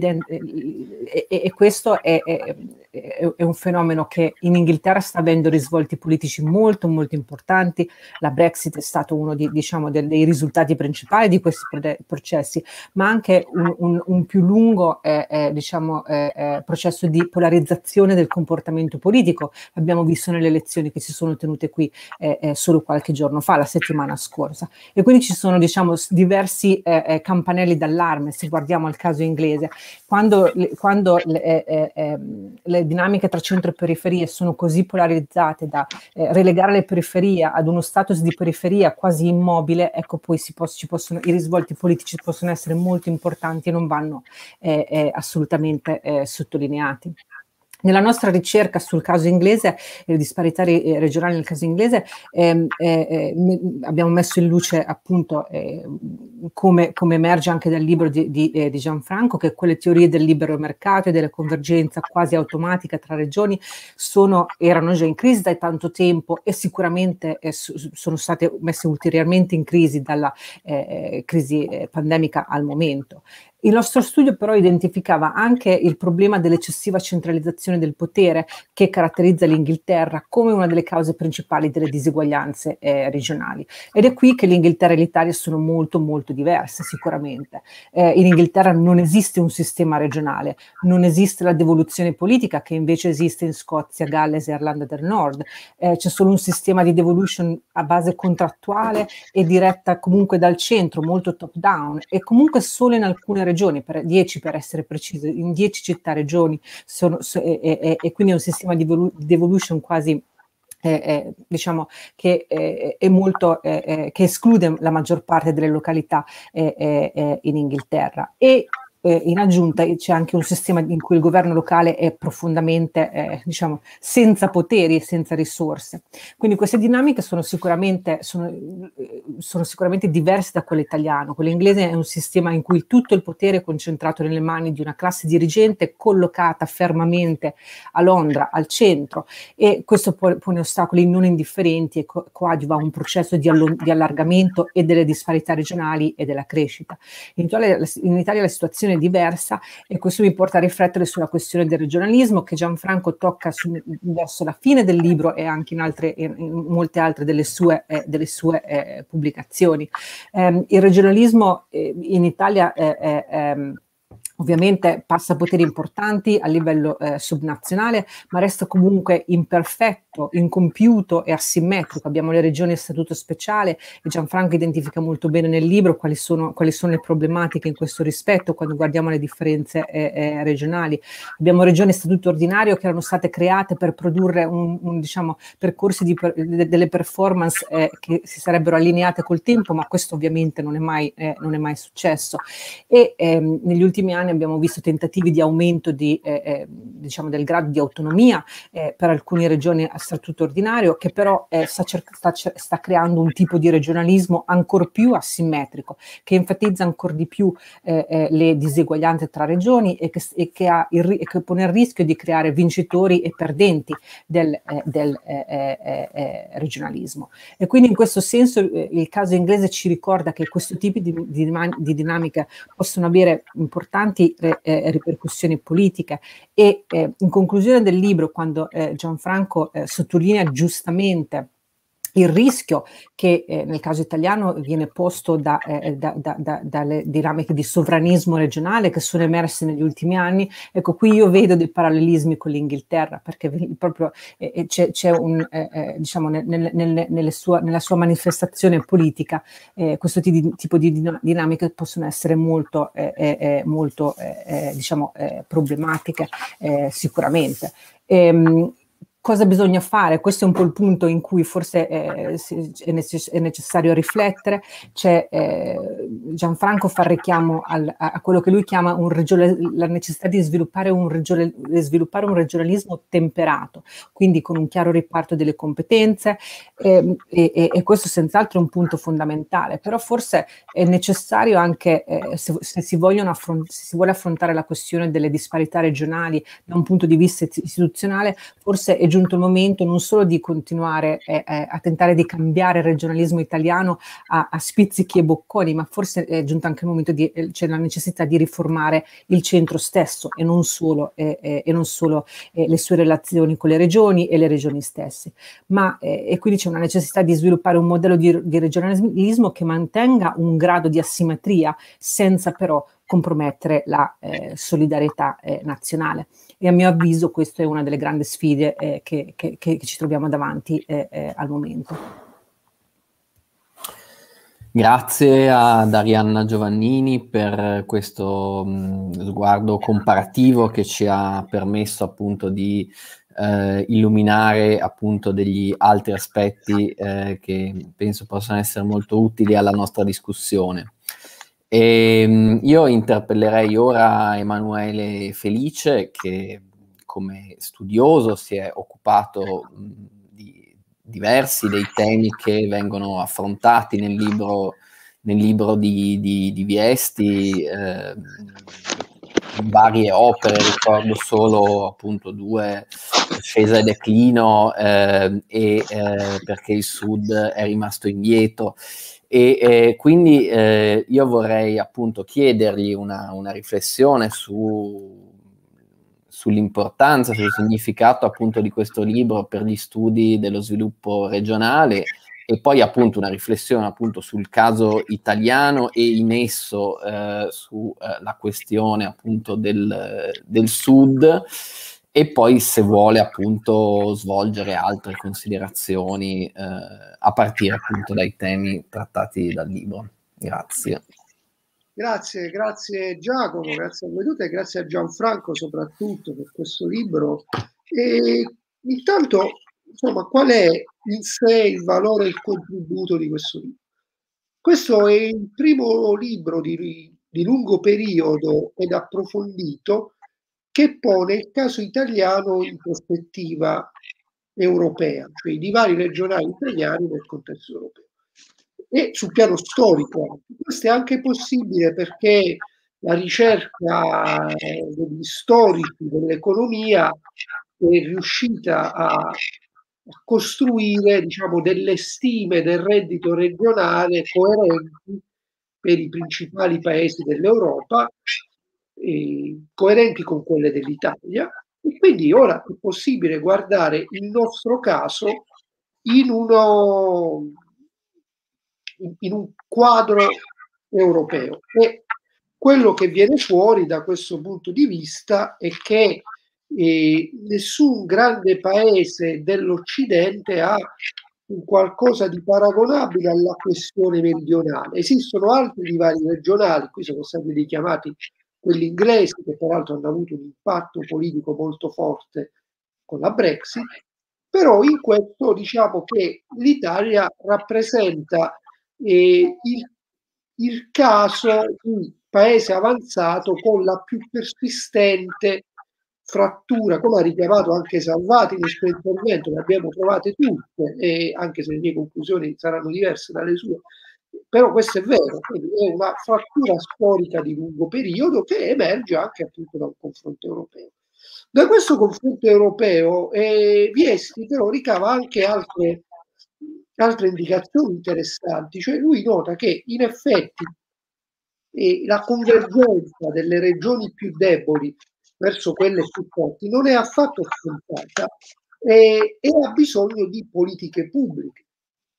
e questo è un fenomeno che in Inghilterra sta avendo risvolti politici molto molto importanti. La Brexit è stato uno dei risultati principali di questi processi, ma anche un più lungo processo di polarizzazione del comportamento politico. Abbiamo visto nelle elezioni che si sono tenute qui solo qualche giorno fa, la settimana scorsa, e quindi ci sono diversi campanelli d'allarme. Se guardiamo al caso inglese, quando le dinamiche tra centro e periferie sono così polarizzate da relegare le periferie ad uno status di periferia quasi immobile, ecco poi i risvolti politici possono essere molto importanti e non vanno assolutamente sottolineati. Nella nostra ricerca sul caso inglese, le disparità regionali nel caso inglese, abbiamo messo in luce appunto come emerge anche dal libro di Gianfranco, che quelle teorie del libero mercato e della convergenza quasi automatica tra regioni erano già in crisi da tanto tempo, e sicuramente sono state messe ulteriormente in crisi dalla crisi pandemica al momento. Il nostro studio però identificava anche il problema dell'eccessiva centralizzazione del potere che caratterizza l'Inghilterra come una delle cause principali delle diseguaglianze regionali. Ed è qui che l'Inghilterra e l'Italia sono molto molto diverse sicuramente. In Inghilterra non esiste un sistema regionale, non esiste la devoluzione politica che invece esiste in Scozia, Galles e Irlanda del Nord. C'è solo un sistema di devolution a base contrattuale e diretta comunque dal centro, molto top down, e comunque solo in alcune regioni, 10 per essere precisi, in 10 città regioni, e quindi è un sistema di devolution quasi diciamo che è molto che esclude la maggior parte delle località in Inghilterra. E in aggiunta c'è anche un sistema in cui il governo locale è profondamente senza poteri e senza risorse. Quindi queste dinamiche sono sicuramente diverse da quelle italiano. Quello inglese è un sistema in cui tutto il potere è concentrato nelle mani di una classe dirigente collocata fermamente a Londra, al centro, e questo pone ostacoli non indifferenti e coadiuva un processo di allargamento e delle disparità regionali e della crescita. In Italia la situazione è diversa, e questo mi porta a riflettere sulla questione del regionalismo, che Gianfranco tocca verso la fine del libro e anche in molte altre delle sue pubblicazioni. Il regionalismo in Italia ovviamente passa poteri importanti a livello subnazionale, ma resta comunque imperfetto, incompiuto e asimmetrico. Abbiamo le regioni a statuto speciale, e Gianfranco identifica molto bene nel libro quali sono le problematiche in questo rispetto quando guardiamo le differenze regionali. Abbiamo regioni a statuto ordinario che erano state create per produrre percorsi delle performance che si sarebbero allineate col tempo, ma questo ovviamente non è mai successo. E negli ultimi anni abbiamo visto tentativi di aumento del grado di autonomia per alcune regioni a statuto ordinario, che però sta creando un tipo di regionalismo ancor più asimmetrico, che enfatizza ancor di più le diseguaglianze tra regioni e che pone a rischio di creare vincitori e perdenti del regionalismo. E quindi in questo senso il caso inglese ci ricorda che questo tipo di dinamiche possono avere importanti ripercussioni politiche. E in conclusione del libro, quando Gianfranco sottolinea giustamente il rischio che nel caso italiano viene posto dalle dinamiche di sovranismo regionale che sono emerse negli ultimi anni. Ecco, qui io vedo dei parallelismi con l'Inghilterra, perché proprio c'è un, diciamo, nella sua manifestazione politica questo tipo di dinamiche possono essere molto diciamo, problematiche sicuramente. Cosa bisogna fare? Questo è un po' il punto in cui forse è necessario riflettere. Gianfranco fa richiamo a quello che lui chiama la necessità di sviluppare un regionalismo temperato, quindi con un chiaro riparto delle competenze, e questo senz'altro è un punto fondamentale, però forse è necessario anche, se si vuole affrontare la questione delle disparità regionali da un punto di vista istituzionale, forse è giunto il momento non solo di continuare a tentare di cambiare il regionalismo italiano a spizzichi e bocconi, ma forse è giunto anche il momento c'è la necessità di riformare il centro stesso e non solo le sue relazioni con le regioni e le regioni stesse. E quindi c'è una necessità di sviluppare un modello di regionalismo che mantenga un grado di asimmetria senza però compromettere la solidarietà nazionale. E a mio avviso questa è una delle grandi sfide che ci troviamo davanti al momento. Grazie ad Arianna Giovannini per questo sguardo comparativo che ci ha permesso appunto di illuminare appunto degli altri aspetti che penso possano essere molto utili alla nostra discussione. Io interpellerei ora Emanuele Felice, che come studioso si è occupato di diversi dei temi che vengono affrontati nel libro di Viesti, varie opere, ricordo solo appunto 2, Ascesa e declino, perché il Sud è rimasto indietro. Quindi io vorrei appunto chiedergli una riflessione sull'importanza, sul significato appunto di questo libro per gli studi dello sviluppo regionale, e poi appunto una riflessione appunto sul caso italiano e in esso sulla questione appunto del Sud, e poi se vuole appunto svolgere altre considerazioni a partire appunto dai temi trattati dal libro. Grazie. Grazie Giacomo, grazie a voi tutti e grazie a Gianfranco soprattutto per questo libro. E intanto, insomma, qual è in sé il valore e il contributo di questo libro? Questo è il primo libro di lungo periodo ed approfondito che pone il caso italiano in prospettiva europea, cioè i divari regionali italiani nel contesto europeo. E sul piano storico, questo è anche possibile perché la ricerca degli storici dell'economia è riuscita a costruire, diciamo, delle stime del reddito regionale coerenti per i principali paesi dell'Europa, coerenti con quelle dell'Italia, e quindi ora è possibile guardare il nostro caso in un quadro europeo. E quello che viene fuori da questo punto di vista è che nessun grande paese dell'Occidente ha un qualcosa di paragonabile alla questione meridionale. Esistono altri divari regionali, qui sono stati richiamati quelli inglesi, che peraltro hanno avuto un impatto politico molto forte con la Brexit, però in questo diciamo che l'Italia rappresenta il caso di paese avanzato con la più persistente frattura, come ha richiamato anche Salvati nel suo intervento, le abbiamo trovate tutte, e anche se le mie conclusioni saranno diverse dalle sue, però questo è vero, quindi è una frattura storica di lungo periodo che emerge anche appunto da un confronto europeo. Da questo confronto europeo Viesti però ricava anche altre indicazioni interessanti, cioè lui nota che in effetti la convergenza delle regioni più deboli verso quelle più forti non è affatto scontata e ha bisogno di politiche pubbliche.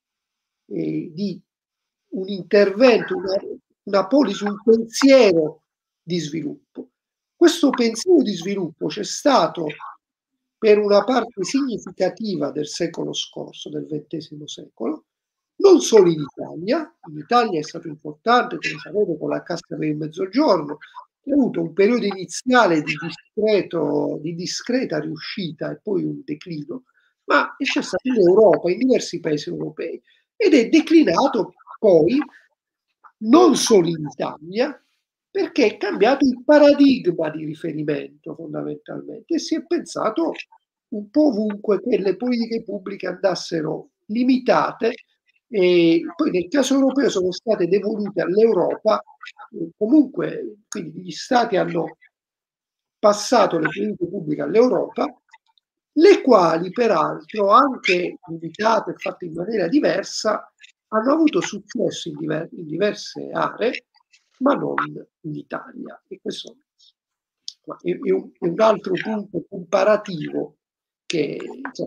di un intervento, una policy, un pensiero di sviluppo. Questo pensiero di sviluppo c'è stato per una parte significativa del secolo scorso, del XX secolo, non solo in Italia è stato importante, come sapete, con la Cassa per il Mezzogiorno, che ha avuto un periodo iniziale di discreta riuscita e poi un declino, ma c'è stato in Europa, in diversi paesi europei, ed è declinato poi non solo in Italia, perché è cambiato il paradigma di riferimento fondamentalmente e si è pensato un po' ovunque che le politiche pubbliche andassero limitate, e poi nel caso europeo sono state devolute all'Europa, comunque quindi gli stati hanno passato le politiche pubbliche all'Europa, le quali peraltro, anche limitate e fatte in maniera diversa, hanno avuto successo in diverse aree, ma non in Italia. E questo è un altro punto comparativo che insomma,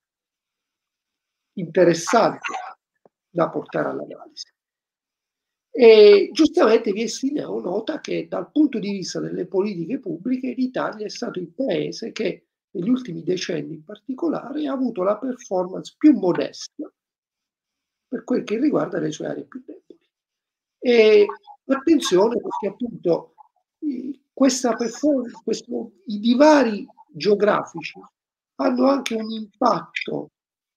interessante da portare all'analisi. E giustamente Viestineo nota che dal punto di vista delle politiche pubbliche l'Italia è stato il paese che negli ultimi decenni in particolare ha avuto la performance più modesta per quel che riguarda le sue aree più deboli. E attenzione perché appunto questa performance, i divari geografici hanno anche un impatto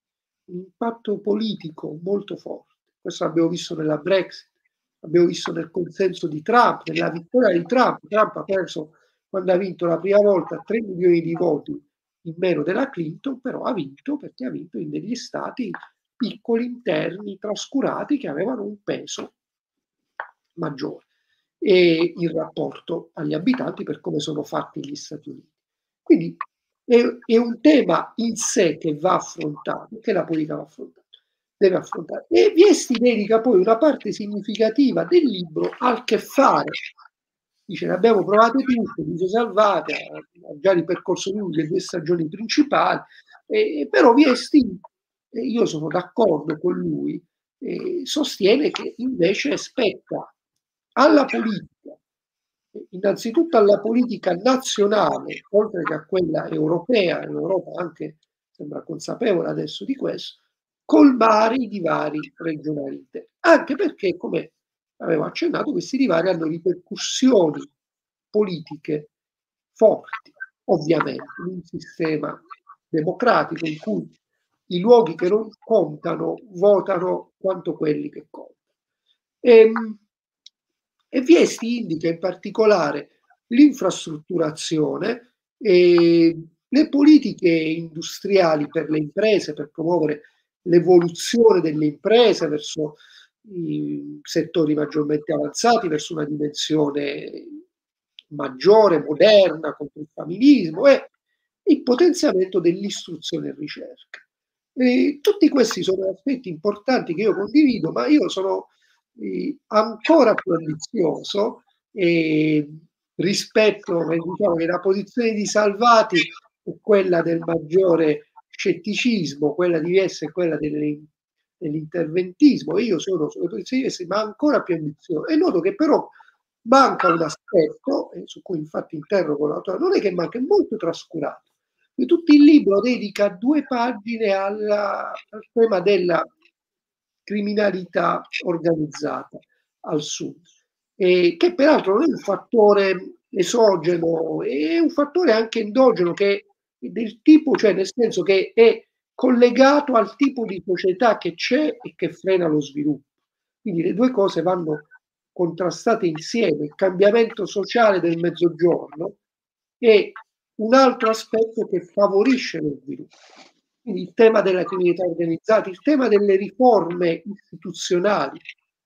politico molto forte. Questo l'abbiamo visto nella Brexit, l'abbiamo visto nel consenso di Trump, nella vittoria di Trump. Trump ha perso quando ha vinto la prima volta 3 milioni di voti in meno della Clinton, però ha vinto perché ha vinto in degli stati piccoli, interni, trascurati, che avevano un peso maggiore e in rapporto agli abitanti per come sono fatti gli Stati Uniti. Quindi è un tema in sé che va affrontato, che la politica va affrontata, deve affrontare. E Viesti dedica poi una parte significativa del libro al che fare. Dice, ne abbiamo provate tutte, dice Salvati, ha già ripercorso lui le 2 stagioni principali, però Viesti, io sono d'accordo con lui, sostiene che invece spetta alla politica, innanzitutto alla politica nazionale, oltre che a quella europea, l'Europa anche sembra consapevole adesso di questo, colmare i divari regionali, anche perché, come avevo accennato, questi divari hanno ripercussioni politiche forti, ovviamente, in un sistema democratico in cui i luoghi che non contano votano quanto quelli che contano. E Viesti indica in particolare l'infrastrutturazione e le politiche industriali per le imprese, per promuovere l'evoluzione delle imprese verso i settori maggiormente avanzati, verso una dimensione maggiore, moderna, contro il familismo, e il potenziamento dell'istruzione e ricerca. Tutti questi sono aspetti importanti che io condivido, ma io sono ancora più ambizioso rispetto, diciamo che la posizione di Salvati è quella del maggiore scetticismo, quella di Viesti è quella dell'interventismo. Io sono sulle posizioni di Viesti, ma ancora più ambizioso, e noto che però manca un aspetto, su cui infatti interrogo l'autore, non è che manca, è molto trascurato. Tutto il libro dedica 2 pagine al tema della criminalità organizzata al sud, che peraltro non è un fattore esogeno, è un fattore anche endogeno, che è del tipo, cioè nel senso che è collegato al tipo di società che c'è e che frena lo sviluppo. Quindi le 2 cose vanno contrastate insieme. Il cambiamento sociale del Mezzogiorno è un altro aspetto che favorisce lo sviluppo. Quindi il tema della criminalità organizzata, il tema delle riforme istituzionali,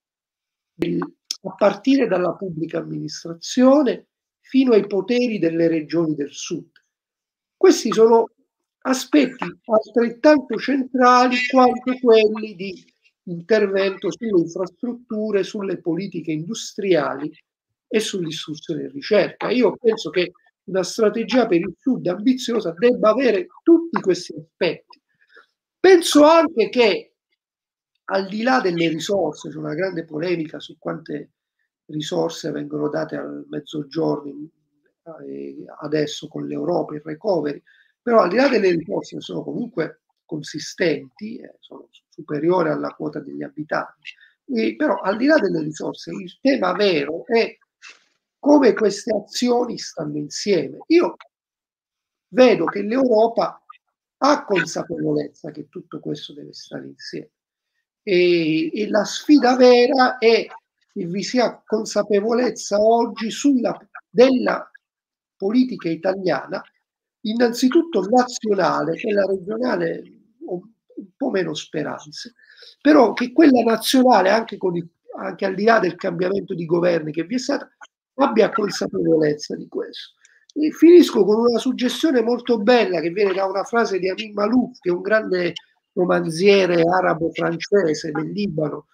a partire dalla pubblica amministrazione fino ai poteri delle regioni del sud. Questi sono aspetti altrettanto centrali quanto quelli di intervento sulle infrastrutture, sulle politiche industriali e sull'istruzione e ricerca. Io penso che una strategia per il sud ambiziosa debba avere tutti questi aspetti. Penso anche che al di là delle risorse, c'è una grande polemica su quante risorse vengono date al Mezzogiorno adesso con l'Europa, il recovery, però al di là delle risorse sono comunque consistenti, sono superiori alla quota degli abitanti, però al di là delle risorse il tema vero è come queste azioni stanno insieme. Io vedo che l'Europa ha consapevolezza che tutto questo deve stare insieme e la sfida vera è che vi sia consapevolezza oggi della politica italiana, innanzitutto nazionale, quella regionale un po' meno speranze, però che quella nazionale, anche al di là del cambiamento di governi che vi è stato, abbia consapevolezza di questo. E finisco con una suggestione molto bella che viene da una frase di Amin Malouf, che è un grande romanziere arabo-francese del Libano.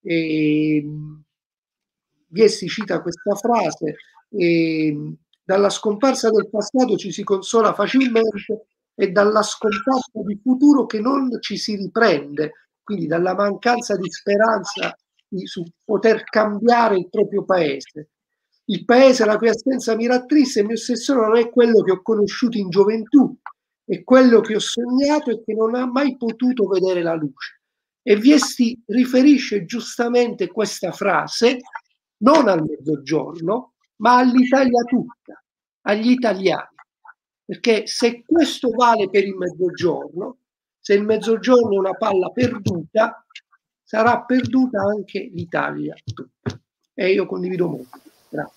Viesti cita questa frase: dalla scomparsa del passato ci si consola facilmente e dalla scomparsa di futuro che non ci si riprende, quindi dalla mancanza di speranza su poter cambiare il proprio paese. Il paese la cui assenza mi rattrista e mi ossessiona non è quello che ho conosciuto in gioventù, è quello che ho sognato e che non ha mai potuto vedere la luce. E Viesti riferisce giustamente questa frase non al Mezzogiorno, ma all'Italia tutta, agli italiani. Perché se questo vale per il Mezzogiorno, se il Mezzogiorno è una palla perduta, sarà perduta anche l'Italia tutta. E io condivido molto. Grazie.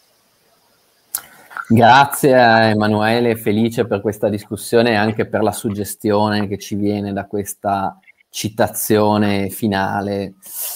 Grazie a Emanuele, felice per questa discussione e anche per la suggestione che ci viene da questa citazione finale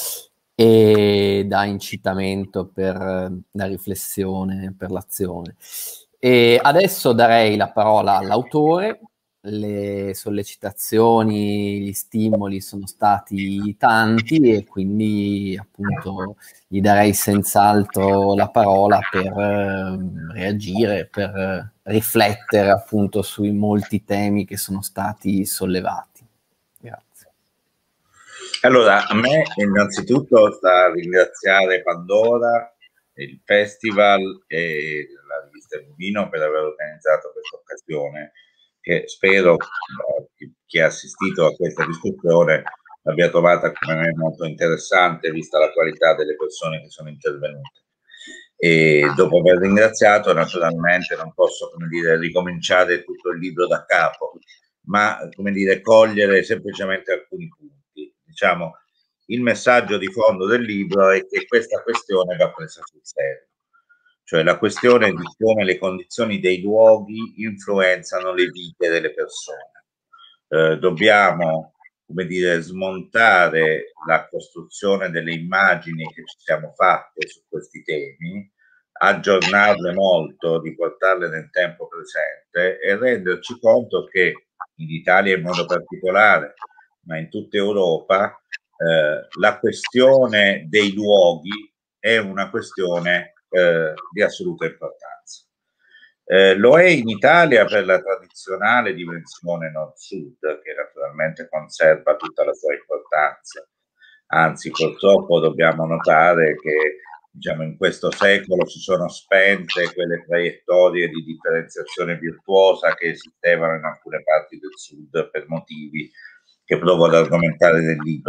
e da incitamento per la riflessione, per l'azione. E adesso darei la parola all'autore. Le sollecitazioni, gli stimoli sono stati tanti e quindi appunto gli darei senz'altro la parola per reagire, per riflettere appunto sui molti temi che sono stati sollevati. Grazie. Allora, a me innanzitutto sta a ringraziare Pandora, il Festival e la rivista Vino per aver organizzato questa occasione, che spero chi ha assistito a questa discussione l'abbia trovata come me molto interessante, vista la qualità delle persone che sono intervenute. E dopo aver ringraziato, naturalmente non posso, come dire, ricominciare tutto il libro da capo, ma, come dire, cogliere semplicemente alcuni punti. Diciamo, il messaggio di fondo del libro è che questa questione va presa sul serio. Cioè la questione di come le condizioni dei luoghi influenzano le vite delle persone. Dobbiamo, come dire, smontare la costruzione delle immagini che ci siamo fatte su questi temi, aggiornarle molto, riportarle nel tempo presente e renderci conto che in Italia in modo particolare, ma in tutta Europa, la questione dei luoghi è una questione di assoluta importanza. Lo è in Italia per la tradizionale dimensione nord-sud, che naturalmente conserva tutta la sua importanza. Anzi, purtroppo dobbiamo notare che, diciamo, in questo secolo si sono spente quelle traiettorie di differenziazione virtuosa che esistevano in alcune parti del sud per motivi che provo ad argomentare nel libro.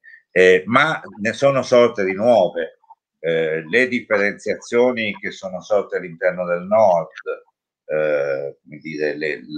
Ma ne sono sorte di nuove. Le differenziazioni che sono sorte all'interno del nord, come dire,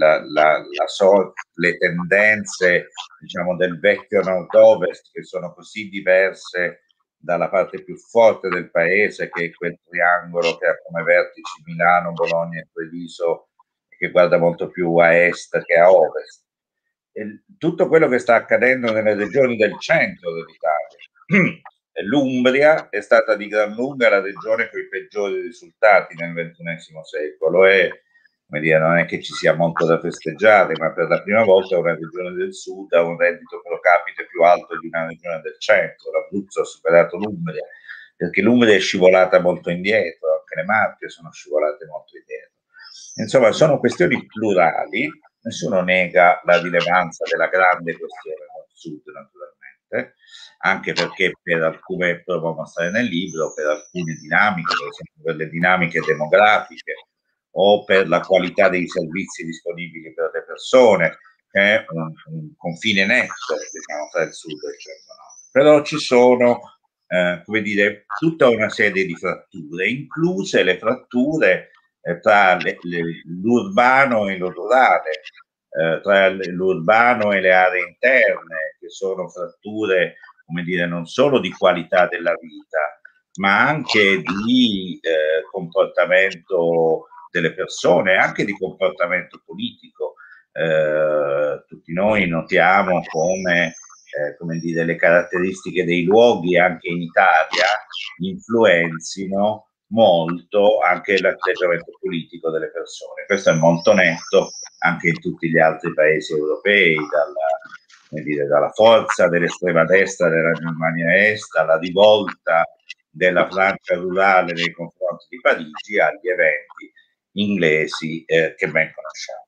le tendenze, diciamo, del vecchio nord-ovest, che sono così diverse dalla parte più forte del paese, che è quel triangolo che ha come vertici Milano, Bologna e Treviso, che guarda molto più a est che a ovest. E tutto quello che sta accadendo nelle regioni del centro dell'Italia. L'Umbria è stata di gran lunga la regione con i peggiori risultati nel XXI secolo e, come dire, non è che ci sia molto da festeggiare, ma per la prima volta una regione del sud ha un reddito pro capite più alto di una regione del centro. L'Abruzzo ha superato l'Umbria, perché l'Umbria è scivolata molto indietro, anche le Marche sono scivolate molto indietro. Insomma, sono questioni plurali, nessuno nega la rilevanza della grande questione nord-sud, naturalmente, anche perché per alcune, provo a mostrare nel libro, per alcune dinamiche, per esempio per le dinamiche demografiche o per la qualità dei servizi disponibili per le persone, è un confine netto, diciamo, tra il sud e il centro-nord. Però ci sono, come dire, tutta una serie di fratture, incluse le fratture tra l'urbano e lo rurale, tra l'urbano e le aree interne, che sono fratture, come dire, non solo di qualità della vita, ma anche di comportamento delle persone, anche di comportamento politico. Tutti noi notiamo come dire, le caratteristiche dei luoghi anche in Italia influenzino molto anche l'atteggiamento politico delle persone. Questo è molto netto anche in tutti gli altri paesi europei, dalla forza dell'estrema destra della Germania Est alla rivolta della Francia rurale nei confronti di Parigi, agli eventi inglesi che ben conosciamo.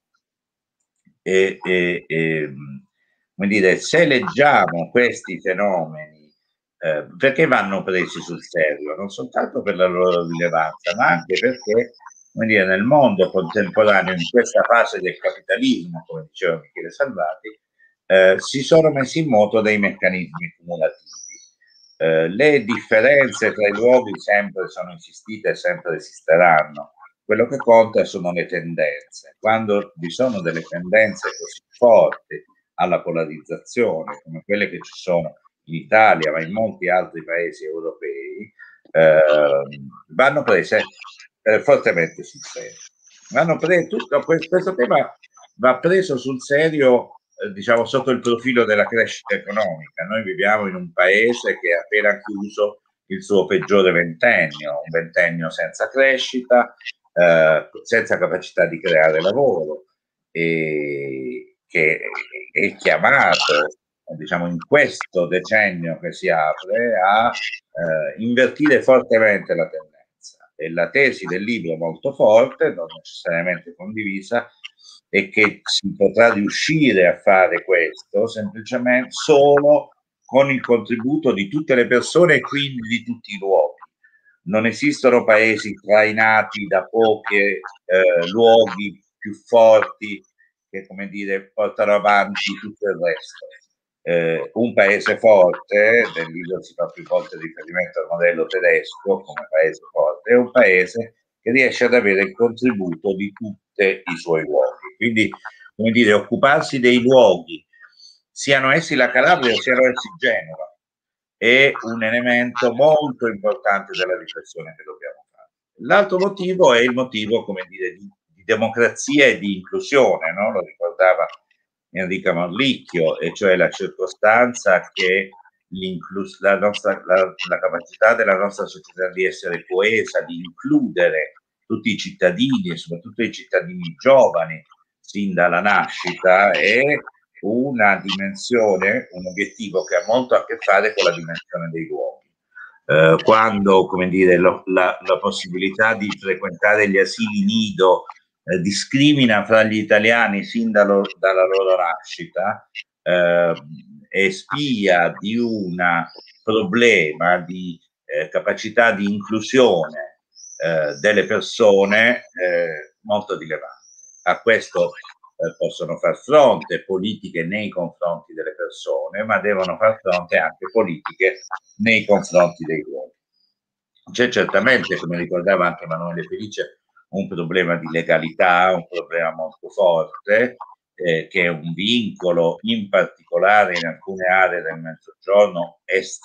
Come dire, se leggiamo questi fenomeni, perché vanno presi sul serio? Non soltanto per la loro rilevanza, ma anche perché, come dire, nel mondo contemporaneo, in questa fase del capitalismo, come diceva Michele Salvati, si sono messi in moto dei meccanismi cumulativi. Le differenze tra i luoghi sempre sono esistite e sempre esisteranno. Quello che conta sono le tendenze. Quando vi sono delle tendenze così forti alla polarizzazione, come quelle che ci sono in Italia, ma in molti altri paesi europei, vanno prese fortemente sul serio. Questo tema va preso sul serio, diciamo, sotto il profilo della crescita economica. Noi viviamo in un paese che ha appena chiuso il suo peggiore ventennio, un ventennio senza crescita, senza capacità di creare lavoro, e che è chiamato, diciamo, in questo decennio che si apre a invertire fortemente la tendenza. E la tesi del libro, molto forte, non necessariamente condivisa, è che si potrà riuscire a fare questo semplicemente solo con il contributo di tutte le persone e quindi di tutti i luoghi. Non esistono paesi trainati da pochi luoghi più forti che, come dire, portano avanti tutto il resto. Un paese forte, nel libro si fa più volte riferimento al modello tedesco come paese forte, è un paese che riesce ad avere il contributo di tutti i suoi luoghi. Quindi, come dire, occuparsi dei luoghi, siano essi la Calabria o siano essi Genova, è un elemento molto importante della riflessione che dobbiamo fare. L'altro motivo è il motivo, come dire, di democrazia e di inclusione, no? Lo ricordava Enrica Morlicchio, e cioè la circostanza che la capacità della nostra società di essere coesa, di includere tutti i cittadini e soprattutto i cittadini giovani sin dalla nascita è una dimensione, un obiettivo che ha molto a che fare con la dimensione dei luoghi. Quando, come dire, la possibilità di frequentare gli asili nido discrimina fra gli italiani sin dalla loro nascita, è spia di un problema di capacità di inclusione delle persone molto rilevante. A questo possono far fronte politiche nei confronti delle persone, ma devono far fronte anche politiche nei confronti dei luoghi. C'è certamente, come ricordava anche Emanuele Felice, un problema di legalità, un problema molto forte, che è un vincolo, in particolare in alcune aree del Mezzogiorno,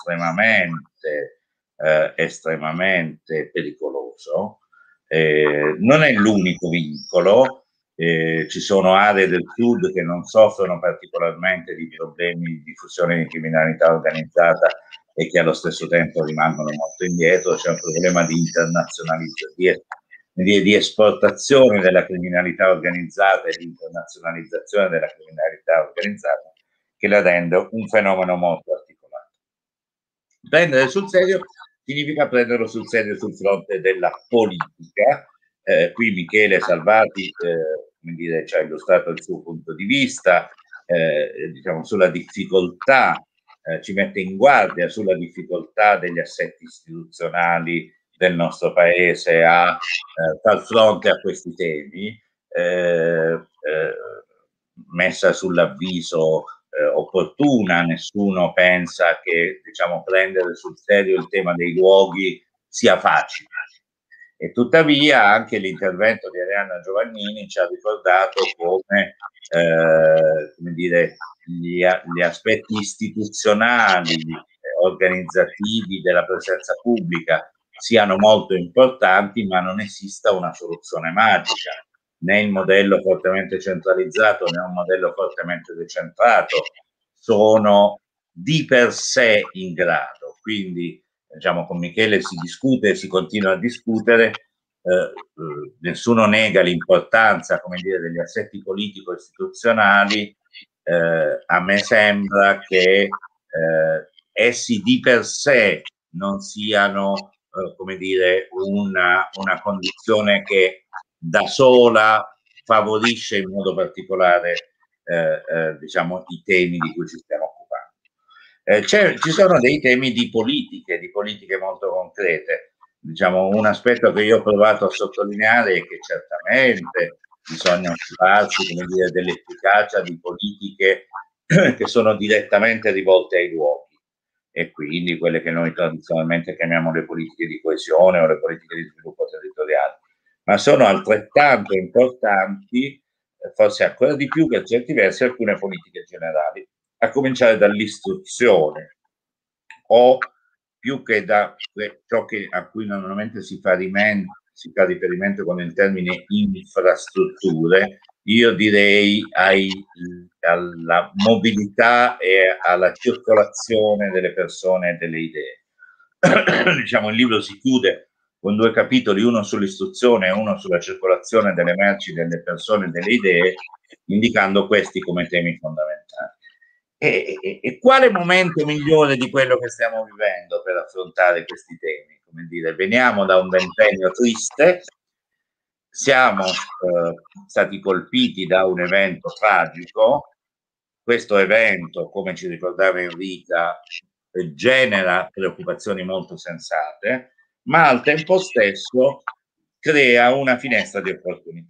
estremamente pericoloso. Non è l'unico vincolo. Ci sono aree del sud che non soffrono particolarmente di problemi di diffusione di criminalità organizzata e che allo stesso tempo rimangono molto indietro. C'è un problema di internazionalizzazione, di esportazione della criminalità organizzata e di internazionalizzazione della criminalità organizzata, che la rende un fenomeno molto articolato. Prendere sul serio significa prenderlo sul serio sul fronte della politica. Qui Michele Salvati come dire, ci ha illustrato il suo punto di vista, diciamo, sulla difficoltà ci mette in guardia sulla difficoltà degli assetti istituzionali del nostro paese a far fronte a questi temi, messa sull'avviso opportuna. Nessuno pensa che, diciamo, prendere sul serio il tema dei luoghi sia facile. E tuttavia anche l'intervento di Arianna Giovannini ci ha ricordato come dire, gli aspetti istituzionali, organizzativi della presenza pubblica siano molto importanti, ma non esista una soluzione magica, né il modello fortemente centralizzato né un modello fortemente decentrato sono di per sé in grado. Quindi, diciamo, con Michele si discute, si continua a discutere, nessuno nega l'importanza, come dire, degli assetti politico-istituzionali. A me sembra che essi di per sé non siano, come dire, una condizione che da sola favorisce in modo particolare diciamo, i temi di cui ci stiamo occupando. Ci sono dei temi di politiche molto concrete. Diciamo, un aspetto che io ho provato a sottolineare è che certamente bisogna occuparsi, come dire, dell'efficacia di politiche che sono direttamente rivolte ai luoghi, e quindi quelle che noi tradizionalmente chiamiamo le politiche di coesione o le politiche di sviluppo territoriale, ma sono altrettanto importanti, forse ancora di più per certi versi, alcune politiche generali, a cominciare dall'istruzione, o più che da ciò a cui normalmente si fa riferimento con il termine infrastrutture, io direi alla mobilità e alla circolazione delle persone e delle idee. Diciamo, il libro si chiude con 2 capitoli, uno sull'istruzione e uno sulla circolazione delle merci, delle persone e delle idee, indicando questi come temi fondamentali. E quale momento migliore di quello che stiamo vivendo per affrontare questi temi? Come dire, veniamo da un ventennio triste, siamo stati colpiti da un evento tragico. Questo evento, come ci ricordava Enrica, genera preoccupazioni molto sensate, ma al tempo stesso crea una finestra di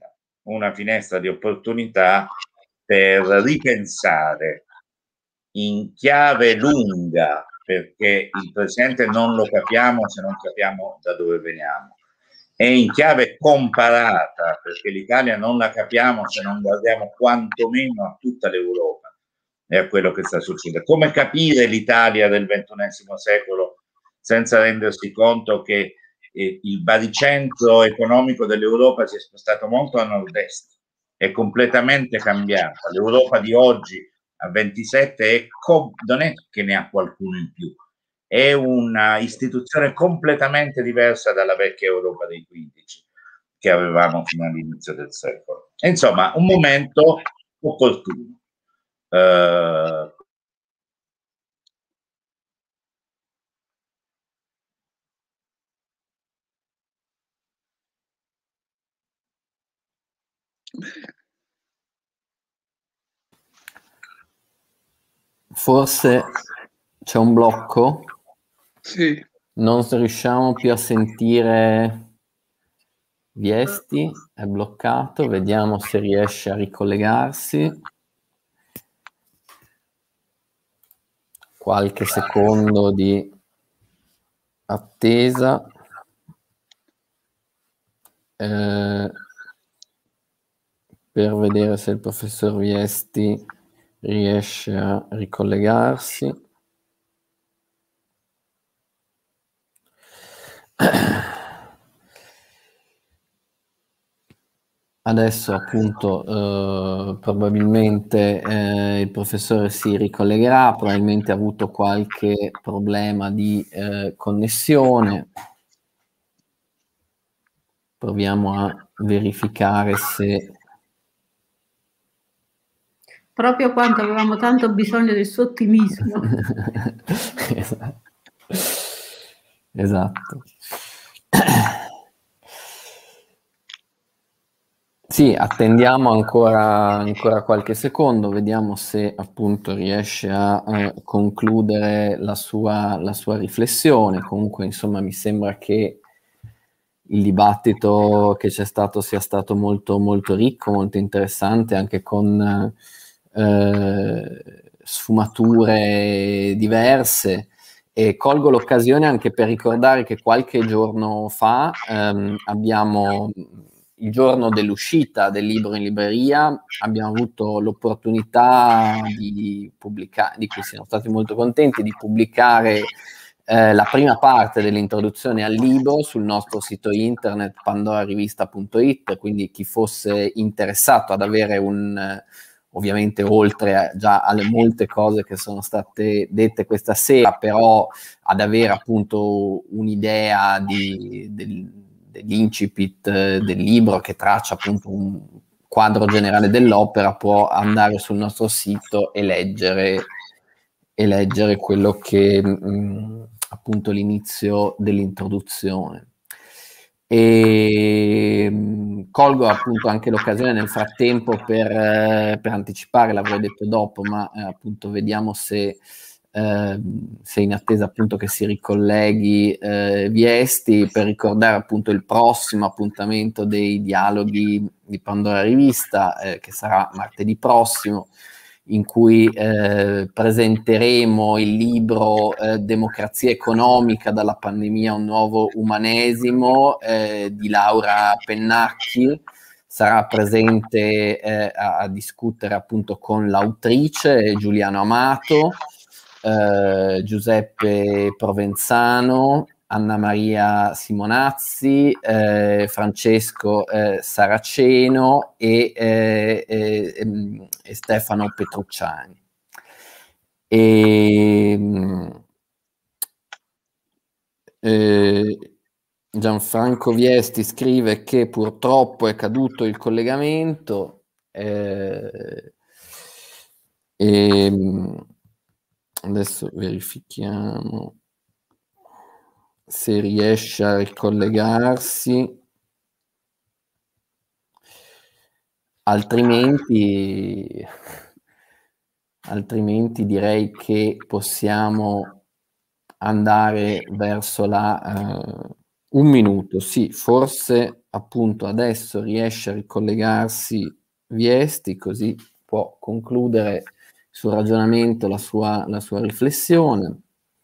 opportunità per ripensare in chiave lunga, perché il presente non lo capiamo se non capiamo da dove veniamo, e in chiave comparata, perché l'Italia non la capiamo se non guardiamo quantomeno a tutta l'Europa e a quello che sta succedendo. Come capire l'Italia del XXI secolo senza rendersi conto che il baricentro economico dell'Europa si è spostato molto a nord-est, è completamente cambiata. L'Europa di oggi a 27 non è che ne ha qualcuno in più, è una istituzione completamente diversa dalla vecchia Europa dei 15 che avevamo fino all'inizio del secolo. E insomma, un momento opportuno. Forse c'è un blocco. Sì. Non riusciamo più a sentire Viesti, è bloccato. Vediamo se riesce a ricollegarsi. Qualche secondo di attesa. Per vedere se il professor Viesti riesce a ricollegarsi. Adesso appunto probabilmente il professore si ricollegherà, probabilmente ha avuto qualche problema di connessione. Proviamo a verificare se... Proprio quando avevamo tanto bisogno del suo ottimismo. Esatto. Sì, attendiamo ancora qualche secondo, vediamo se appunto riesce a concludere la sua riflessione. Comunque, insomma, mi sembra che il dibattito che c'è stato sia stato molto, molto ricco, molto interessante, anche con sfumature diverse. E colgo l'occasione anche per ricordare che qualche giorno fa abbiamo, il giorno dell'uscita del libro in libreria, abbiamo avuto l'opportunità di pubblicare, di cui siamo stati molto contenti, di pubblicare la prima parte dell'introduzione al libro sul nostro sito internet pandorarivista.it, quindi chi fosse interessato ad avere ovviamente oltre già alle molte cose che sono state dette questa sera, però ad avere appunto un'idea dell'incipit del libro che traccia appunto un quadro generale dell'opera, può andare sul nostro sito e leggere quello che appunto l'inizio dell'introduzione. E colgo appunto anche l'occasione nel frattempo per anticipare, l'avrei detto dopo, ma appunto vediamo se in attesa appunto che si ricolleghi Viesti, per ricordare appunto il prossimo appuntamento dei dialoghi di Pandora Rivista, che sarà martedì prossimo, in cui presenteremo il libro Democrazia economica dalla pandemia, un nuovo umanesimo di Laura Pennacchi. Sarà presente a discutere appunto con l'autrice Giuliano Amato, Giuseppe Provenzano, Anna Maria Simonazzi, Francesco Saraceno e Stefano Petrucciani. Gianfranco Viesti scrive che purtroppo è caduto il collegamento. Adesso verifichiamo se riesce a ricollegarsi, altrimenti direi che possiamo andare verso un minuto. Sì, forse appunto adesso riesce a ricollegarsi Viesti, così può concludere il suo ragionamento, la sua riflessione.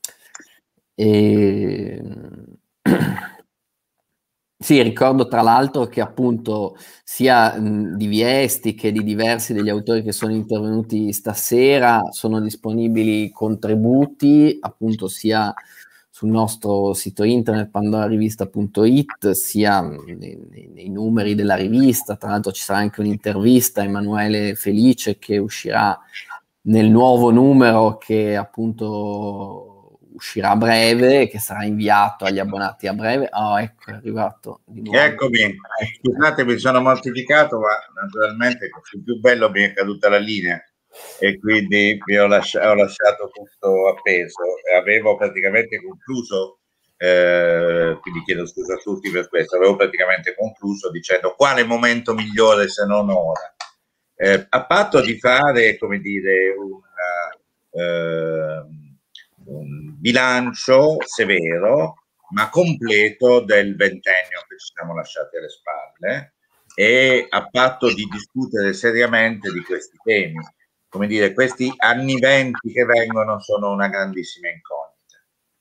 Sì, ricordo tra l'altro che appunto sia di Viesti che di diversi degli autori che sono intervenuti stasera sono disponibili contributi appunto sia sul nostro sito internet pandorarivista.it, sia nei numeri della rivista. Tra l'altro ci sarà anche un'intervista a Emanuele Felice che uscirà nel nuovo numero, che appunto uscirà a breve e che sarà inviato agli abbonati a breve. Oh, ecco, è arrivato di nuovo. Eccomi, scusate, mi sono mortificato, ma naturalmente sul più bello mi è caduta la linea e quindi mi ho lasciato tutto appeso. Avevo praticamente concluso, quindi chiedo scusa a tutti per questo, avevo praticamente concluso dicendo quale momento migliore se non ora, a patto di fare, come dire, un bilancio severo ma completo del ventennio che ci siamo lasciati alle spalle, e a patto di discutere seriamente di questi temi. Come dire, questi anni venti che vengono sono una grandissima incognita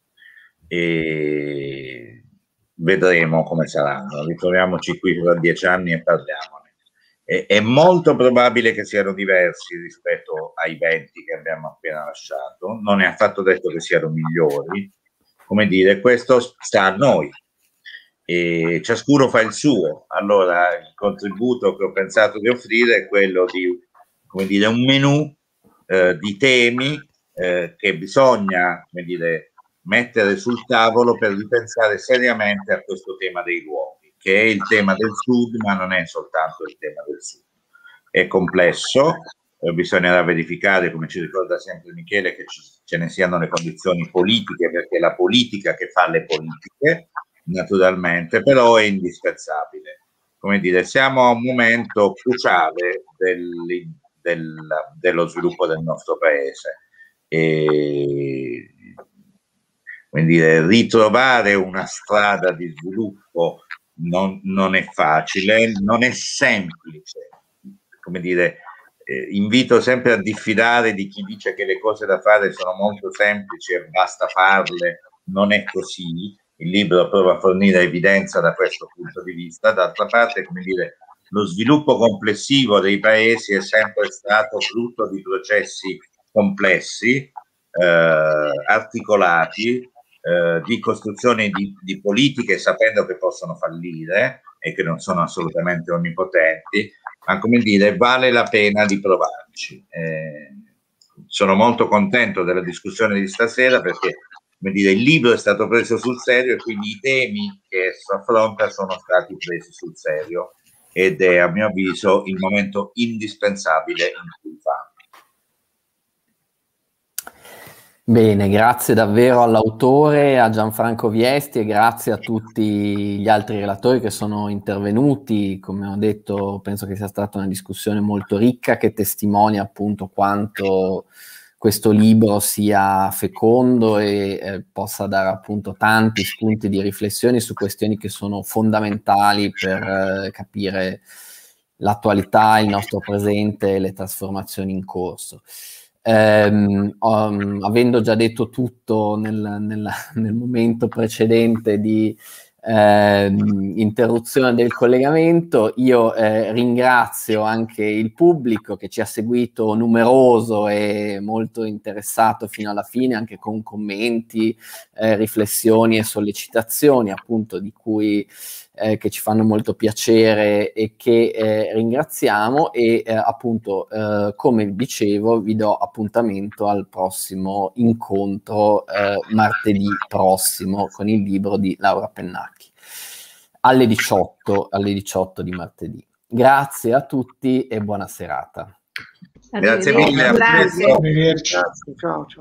e vedremo come saranno. Ritroviamoci qui tra 10 anni e parliamone. È molto probabile che siano diversi rispetto ai 20 che abbiamo appena lasciato, non è affatto detto che siano migliori. Come dire, questo sta a noi e ciascuno fa il suo. Allora il contributo che ho pensato di offrire è quello di, come dire, un menù di temi che bisogna, come dire, mettere sul tavolo per ripensare seriamente a questo tema dei luoghi, che è il tema del Sud, ma non è soltanto il tema del Sud. È complesso, bisognerà verificare, come ci ricorda sempre Michele, che ce ne siano le condizioni politiche, perché è la politica che fa le politiche, naturalmente, però è indispensabile. come dire, siamo a un momento cruciale dello sviluppo del nostro paese. E, come dire, ritrovare una strada di sviluppo non è facile, non è semplice. Come dire, invito sempre a diffidare di chi dice che le cose da fare sono molto semplici e basta farle. Non è così. Il libro prova a fornire evidenza da questo punto di vista. D'altra parte, come dire, lo sviluppo complessivo dei paesi è sempre stato frutto di processi complessi, articolati, di costruzione di politiche, sapendo che possono fallire e che non sono assolutamente onnipotenti, ma come dire, vale la pena di provarci. Sono molto contento della discussione di stasera, perché, come dire, il libro è stato preso sul serio e quindi i temi che esso affronta sono stati presi sul serio, ed è, a mio avviso, il momento indispensabile in cui farlo. Bene, grazie davvero all'autore, a Gianfranco Viesti, e grazie a tutti gli altri relatori che sono intervenuti. Come ho detto, penso che sia stata una discussione molto ricca, che testimonia appunto quanto questo libro sia fecondo e possa dare appunto tanti spunti di riflessione su questioni che sono fondamentali per capire l'attualità, il nostro presente e le trasformazioni in corso. Avendo già detto tutto nel momento precedente di interruzione del collegamento, io ringrazio anche il pubblico che ci ha seguito numeroso e molto interessato fino alla fine, anche con commenti, riflessioni e sollecitazioni, appunto, di cui che ci fanno molto piacere e che ringraziamo, e appunto come dicevo vi do appuntamento al prossimo incontro martedì prossimo con il libro di Laura Pennacchi alle 18 di martedì. Grazie a tutti e buona serata. Grazie mille. Grazie. Ciao, ciao.